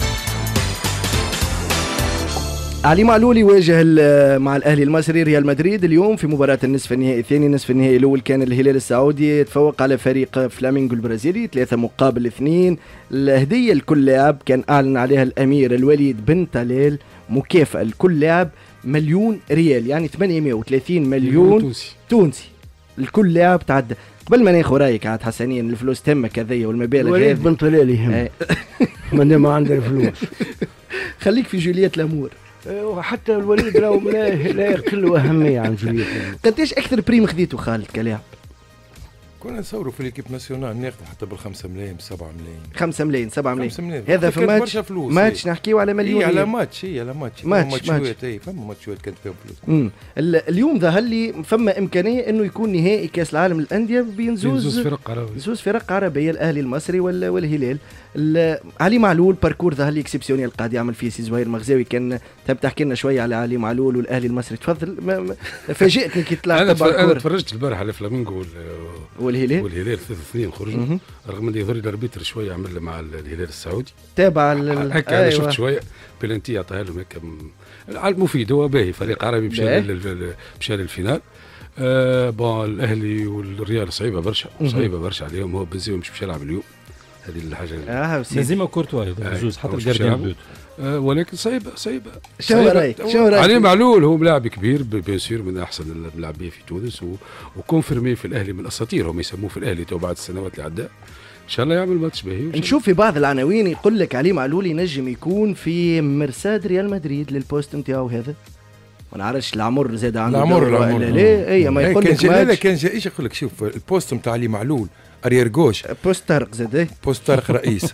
علي معلول يواجه مع الأهلي المصري ريال مدريد اليوم في مباراة النصف النهائي الثاني. نصف النهائي الأول كان الهلال السعودي يتفوق على فريق فلامينغو البرازيلي 3-2. الهدية لكل لاعب كان أعلن عليها الأمير الوليد بن طلال مكافأة لكل لاعب $1,000,000 يعني 830 مليون تونسي لكل لاعب تعدى. قبل ما ناخذ رايك عاد حسنين الفلوس تمك هذيا والمبالغ هذه وليد بن طلال يهم ما عنده الفلوس. خليك في جوليات لامور. وحتى الوليد راهو لا يقل أهمية عن جوليات. قداش أكثر بريم خذيته خالد كلاعب؟ كنا نصوروا في ليكيب ناسيونال ناخذ حتى بال5 ملايين 7 ملايين 5 ملايين 7 ملايين 5 ملايين هذا في ماتش نحكيو على مليون. على ماتش على ماتشات فما ماتشات كانت فيهم فلوس. اليوم ظهر لي فما امكانيه انه يكون نهائي كاس العالم للانديه بين زوز فرق عربيه الاهلي المصري والهلال. علي معلول باركور ظهر لي اكسبسيونيل قاعد يعمل فيه سي زهير المغزاوي. كان تحب تحكي لنا شويه على علي معلول والاهلي المصري تفضل. فاجئتني كي طلع انا تفرجت البارح على فلامينغو والهلال 3-2 خرجوا رغم اللي يظهر الاربيتر شويه عمل مع الهلال السعودي تابع هكا. انا شفت شويه بلانتي عطاها لهم هكا على المفيد. هو باهي فريق عربي مشى للفينال. بون الاهلي والريال صعيبه برشا عليهم. هو بنزيما مش يلعب اليوم هذه الحاجه. بنزيما كورتوا جوز حتى الجارديان ولكن صعيبه. شو رايك علي معلول هو ملاعب كبير بيان سور من احسن اللاعبين في تونس وكونفيرمي في الاهلي من الاساطير. هم يسموه في الاهلي تو بعد السنوات اللي عداء ان شاء الله يعمل ماتش باهي. نشوف في بعض العناوين يقول لك علي معلول ينجم يكون في مرساد ريال مدريد للبوست نتاعو هذا. ما نعرفش العمر زاد عنده العمر لا اي ما يقول لك كان جاي ايش يقول لك شوف البوست نتاع علي معلول اريير جوش بوست طارق زاد بوست طارق رئيس.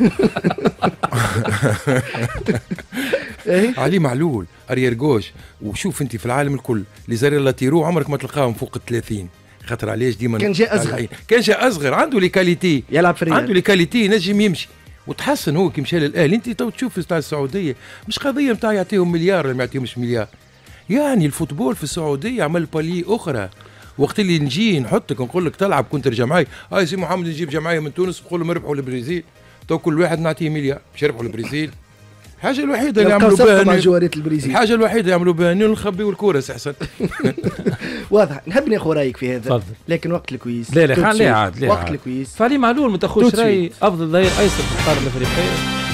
علي معلول اريير جوش. وشوف انت في العالم الكل اللي زاري لاتيرو عمرك ما تلقاهم فوق 30 خاطر علاش ديما كان جاء اصغر عنده لي كاليتي يلعب في الريال عنده لي كاليتي نجم يمشي وتحسن. هو كي مشى للاهلي انت تو تشوف تاع السعوديه مش قضيه نتاع يعطيهم مليار ولا ما يعطيهمش مليار. يعني الفوتبول في السعوديه عمل بالي اخرى. وقت اللي نجي نحطك نقول لك تلعب كنت ترجع معي هاي سي محمد نجيب جمعيه من تونس نقول لهم ربحوا البرازيل تو كل واحد نعطيه مليار باش يربحوا البرازيل. الحاجه الوحيده اللي يعملوا بها الحاجه الوحيده يعملوا بها نخبيوا الكوره احسن. واضح. نحب ناخذ رايك في هذا فضل. لكن وقت الكويس لا عاد وقت الكويس. فعلي معلول ما تاخذش راي افضل ظهير ايسر في القاره الافريقيه.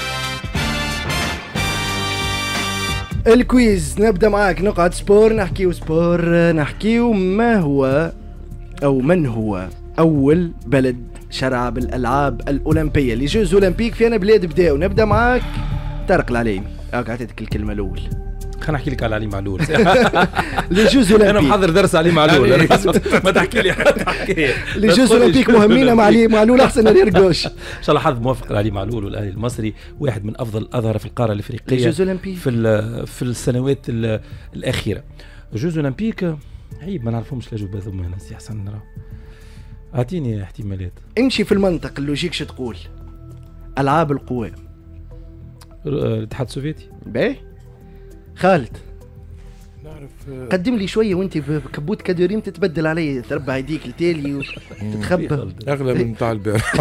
الكويز نبدا معاك. نقعد سبور نحكيو ما هو او من هو اول بلد شرع بالالعاب الاولمبيه لي جوز اولمبيك في انا بلاد بداو. نبدا معاك طارق العليمي. عطيتك الكلمه الاول. خلينا نحكي لك على علي معلول. لي جوز اولمبيك انا محضر درس علي معلول. ما تحكي لي لي جوز اولمبيك مهمين مع علي معلول احسن رير جوش. ان شاء الله حظ موفق لعلي معلول والاهلي المصري واحد من افضل الاظهره في القاره الافريقيه في السنوات الاخيره. جوز اولمبيك عيب ما نعرفهمش لاجوبه ثم هنا سي حسن نرى. اعطيني احتمالات. امشي في المنطق اللوجيك شو تقول. العاب القوى. الاتحاد السوفيتي. باهي خالد نعرف قدم لي شويه وانت بكبوت كادوريم تتبدل علي تربع يديك التالي وتتخبى. اغلى من تاع البارح.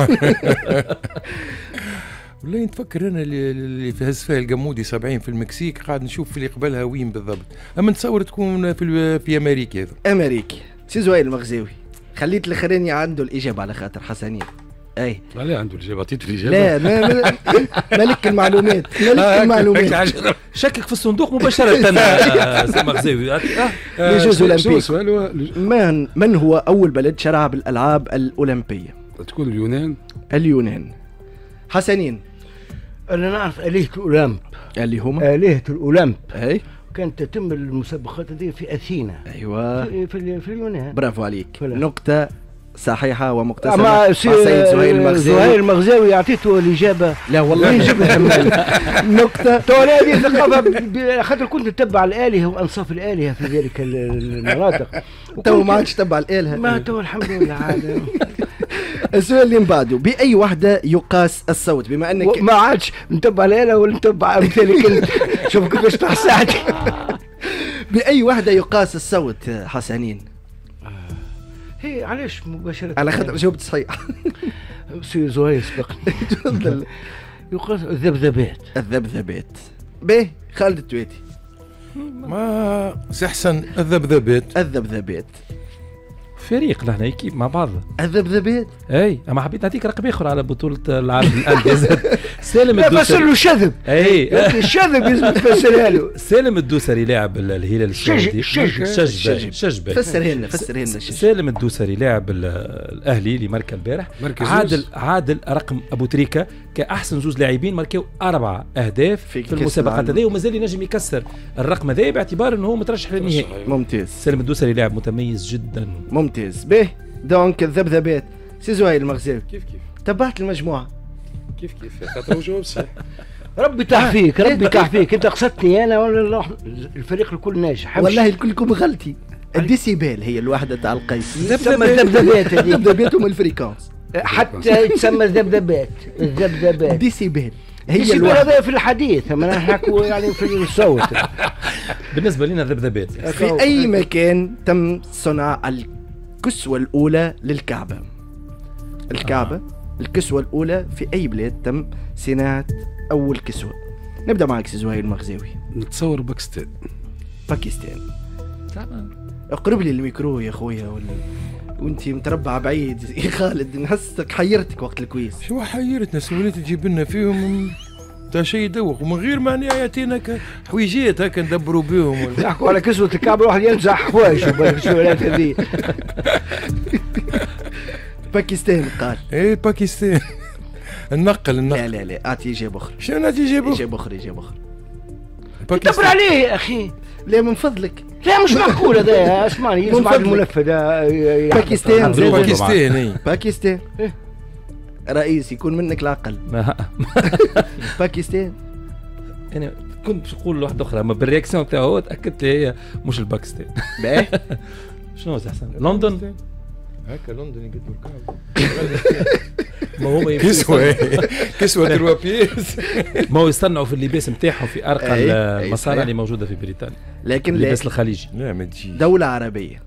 والله نتفكر انا اللي في هز فيها الجمودي 70 في المكسيك قاعد نشوف في اللي قبلها وين بالضبط. اما نتصور تكون في امريكا. هذا امريكا. سي زهير المغزاوي خليت الاخراني عنده الاجابه على خاطر حسنين. اي لا عنده الاجابه، عطيته الاجابه. لا ملك المعلومات، ملك المعلومات. شكك في الصندوق مباشره. سي مغزاوي لجوز اولمبيك. من هو اول بلد شرع بالالعاب الاولمبيه؟ تكون اليونان. حسنين. انا نعرف آلية الأولمب اللي هما آلية الأولمب. اي كانت تتم المسابقات هذه في أثينا. ايوه في اليونان. برافو عليك. فلا. نقطة صحيحة ومقتصرة. سيد زهير المغزاوي يعطيته الإجابة. لا والله يجيبها نقطة. تو هذه ثقافة، خاطر كنت نتبع الآلهة وأنصاف الآلهة في ذلك المناطق. تو ما عادش تتبع الآلهة. ما تو الحمد لله عاد. السؤال اللي من بعده، بأي وحدة يقاس الصوت؟ بما أنك ما عادش نتبع الآلهة ولا نتبع أمثالك أنت. شوف كيفاش تحسعتي. بأي وحدة يقاس الصوت حسنين؟ هي علاش مباشرة؟ على خاطر جاوبت صحيح. سي زهير سبقني. تفضل. يقاس الذبذبات. باهي خالد التويتي. ما سي حسن الذبذبات. فريق نحن ايكيب مع بعض. الذبذبات. اي اما حبيت نعطيك رقم اخر على بطولة العالم الأندية. سالم الدوسري. فسر له شذب. اي الشذب لازم تفسرها له. سالم الدوسري لاعب الهلال السعودي. شجبة. فسرها لنا. سالم الدوسري لاعب الاهلي اللي ماركا البارح. عادل رقم ابو تريكة كاحسن زوز لاعبين ماركاو 4 أهداف في المسابقات هذه، ومازال ينجم يكسر الرقم هذا باعتبار انه هو مترشح للنهائي. ممتاز. سالم الدوسري لاعب متميز جدا. ممتاز. به دونك الذبذبات. سي زهير المغزاوي كيف تبعت المجموعة كيف خاطر هو جاوب صحيح. ربي تحفيك انت قصدتني انا ولا الفريق الكل ناجح؟ والله الكلكم غلطي. الديسيبل هي الوحدة تاع القيس. تسمى الذبذبات. الذبذبات هم الفريكونس. حتى تسمى الذبذبات. ديسيبل هي الوحدة في الحديث، اما نحكوا يعني في الصوت. بالنسبة لنا الذبذبات. في أي مكان تم صنع الكسوة الأولى للكعبة؟ الكسوة الأولى في أي بلاد تم صناعة أول كسوة؟ نبدأ معك سي زهير المغزاوي. نتصور باكستان. اقرب لي الميكرو يا خويا وانت متربع بعيد يا خالد، نحسك حيرتك وقت الكويس. شو حيرتنا؟ سوليت تجيب لنا فيهم تا شيء يدوخ ومن غير ما يعطينا حويجات هكا ندبروا بهم. يحكوا على كسوة الكعبة الواحد ينزع حوايج وبالسؤالات هذه. باكستان قال. ايه باكستان. النقل. لا اعطي إجابة أخرى. شنو نعطي إجابة أخرى؟ دبر عليه يا أخي. لا من فضلك. لا مش معقول هذا. اسمعني يسمع الملف هذا. باكستان. رئيس يكون منك العقل. باكستان. انا كنت باش نقول واحده اخرى، اما بالرياكسيون تاعو تاكدت لي هي مش الباكستان. شنو احسن؟ لندن. هكا لندن يقدموا الكعبة. ما هو كسوة الروابيس. ما هو يصنعوا في اللباس نتاعهم في ارقى المصانع اللي موجوده في بريطانيا، لكن اللباس الخليجي. لا ما تجي. دولة عربية.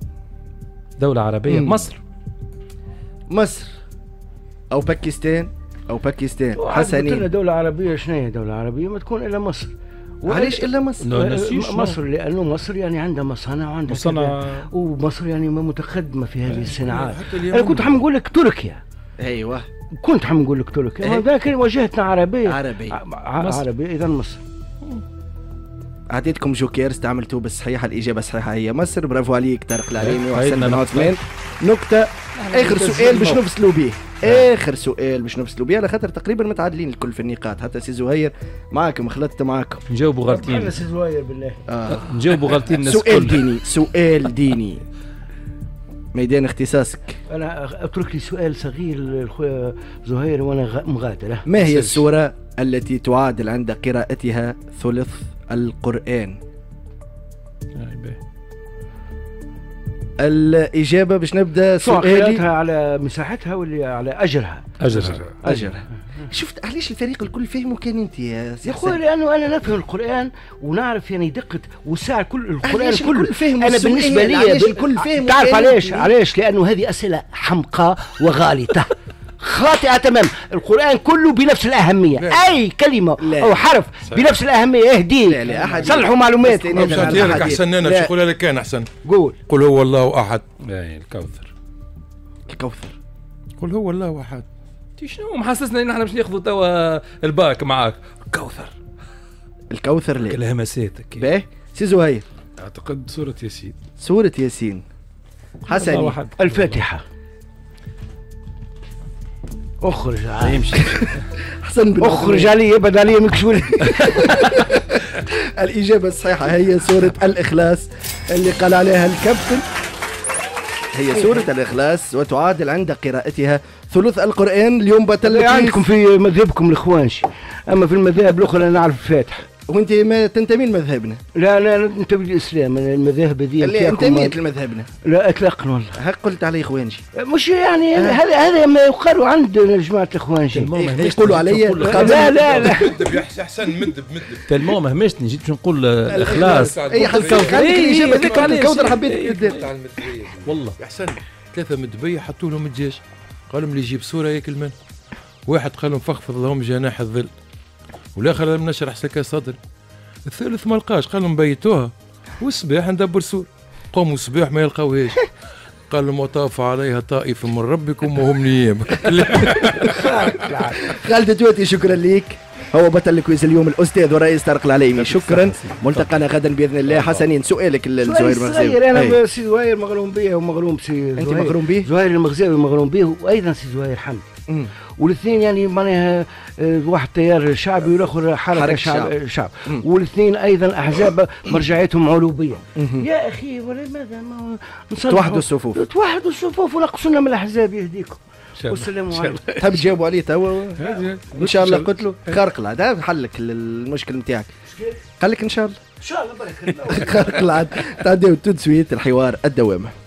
مصر او باكستان حسنين. دولة عربية. شنو هي دولة عربية؟ ما تكون الا مصر. علاش الا مصر؟ مصر لانه مصر يعني عندها مصانع وعندها ومصر يعني متقدمة في هذه الصناعات. انا كنت حنقول لك تركيا. ايوه كنت حنقول لك تركيا، لكن وجهتنا عربية. عربية اذا مصر. اعطيتكم جوكير استعملتوه بالصحيحة. الإجابة الصحيحة هي مصر. برافو عليك طارق العليمي وحسن بن عثمان. نقطة. آخر سؤال باش نفصلوا بيه على خاطر تقريبا متعادلين الكل في النقاط. حتى سي زهير معكم خلطت معكم. نجاوبوا غلطين. أنا سي زهير بالله. نجاوبوا غلطين الناس. سؤال ديني. ميدان اختصاصك. أنا أترك لي سؤال صغير خويا زهير وأنا مغادر. ما هي السورة التي تعادل عند قراءتها ثلث القرآن؟ الإجابة باش نبدأ سؤالي على مساحتها ولا على أجرها؟ أجرها. شفت علاش الفريق الكل فهمه كان انت يا خويا؟ لأنه أنا نفهم القرآن ونعرف يعني دقة وسع كل القرآن كله. أنا بالنسبة لي الكل فهم. تعرف علاش؟ لأنه هذه أسئلة حمقى وغالطة. خاطئة تمام. القرآن كله بنفس الأهمية. أي كلمة أو حرف بنفس الأهمية. اهدي صلحوا معلومات. لك أحسن. أنا باش نقولها لك كان أحسن. قل هو الله أحد. الكوثر. قل هو الله أحد. شنو محسسنا ان احنا باش ناخذوا توا الباك معاك الكوثر ليه الهمسات باهي سي زهير. اعتقد سورة ياسين. سورة ياسين. حسني. الفاتحة. اخرج يمشي. حسن بن اخرج علي ابعد علي مكشول. الإجابة الصحيحة هي سورة الإخلاص اللي قال عليها الكابتن. هي سورة الإخلاص وتعادل عند قراءتها ثلث القرآن. اليوم بتلك عندكم في مذهبكم الإخوانشي، أما في المذاهب الأخرى أنا أعرف الفاتحة. وانت ما تنتمي لمذهبنا؟ لا انا انتمي للاسلام. المذاهب هذه اللي انتميت لمذهبنا؟ لا اطلاقا والله. هك قلت علي اخوانجي. مش يعني هذا ما يقال عندنا جماعه الاخوانجي. يقولوا علي لا لا لا احسن مدب تلمو ما همشتني جيت باش نقول الاخلاص. اي الإجابة الكوثر حبيت والله احسن. 3 مدبيه حطوا لهم الدجاج، قالوا اللي يجيب صوره ياكل منه. واحد قال لهم فخفض لهم جناح الظل، والاخر لم نشرح سكا صدري. الثالث ما لقاش، قال لهم بيتوها والصباح ندبر سور. قوموا الصباح ما يلقاوهاش، قال لهم وطاف عليها طائف من ربكم وهم نيام. خالد تواتي شكرا ليك. هو بطل الكويز اليوم الاستاذ والرئيس طارق العليمي. شكرا. ملتقانا غدا باذن الله. حسنين سؤالك الزهير المغزاوي. انا سي زهير مغروم به ومغروم سي انت مغروم به. زهير المغزاوي مغروم به وايضا سي زهير حمدي. والاثنين يعني معناها واحد تيار شعبي والاخر حركه شعب. والاثنين ايضا احزاب مرجعيتهم علوبيه. يا اخي ولماذا ما توحدوا الصفوف؟ توحدوا الصفوف ونقصونا من الاحزاب يهديكم. والسلام عليكم. تحب تجاوبوا عليه توا؟ ان شاء الله. قلت له خارق العاده هذا حل لك المشكل نتاعك. قال لك ان شاء الله. ان شاء الله بارك الله. خارق العاده. تعديوا تو سويت الحوار الدوامه.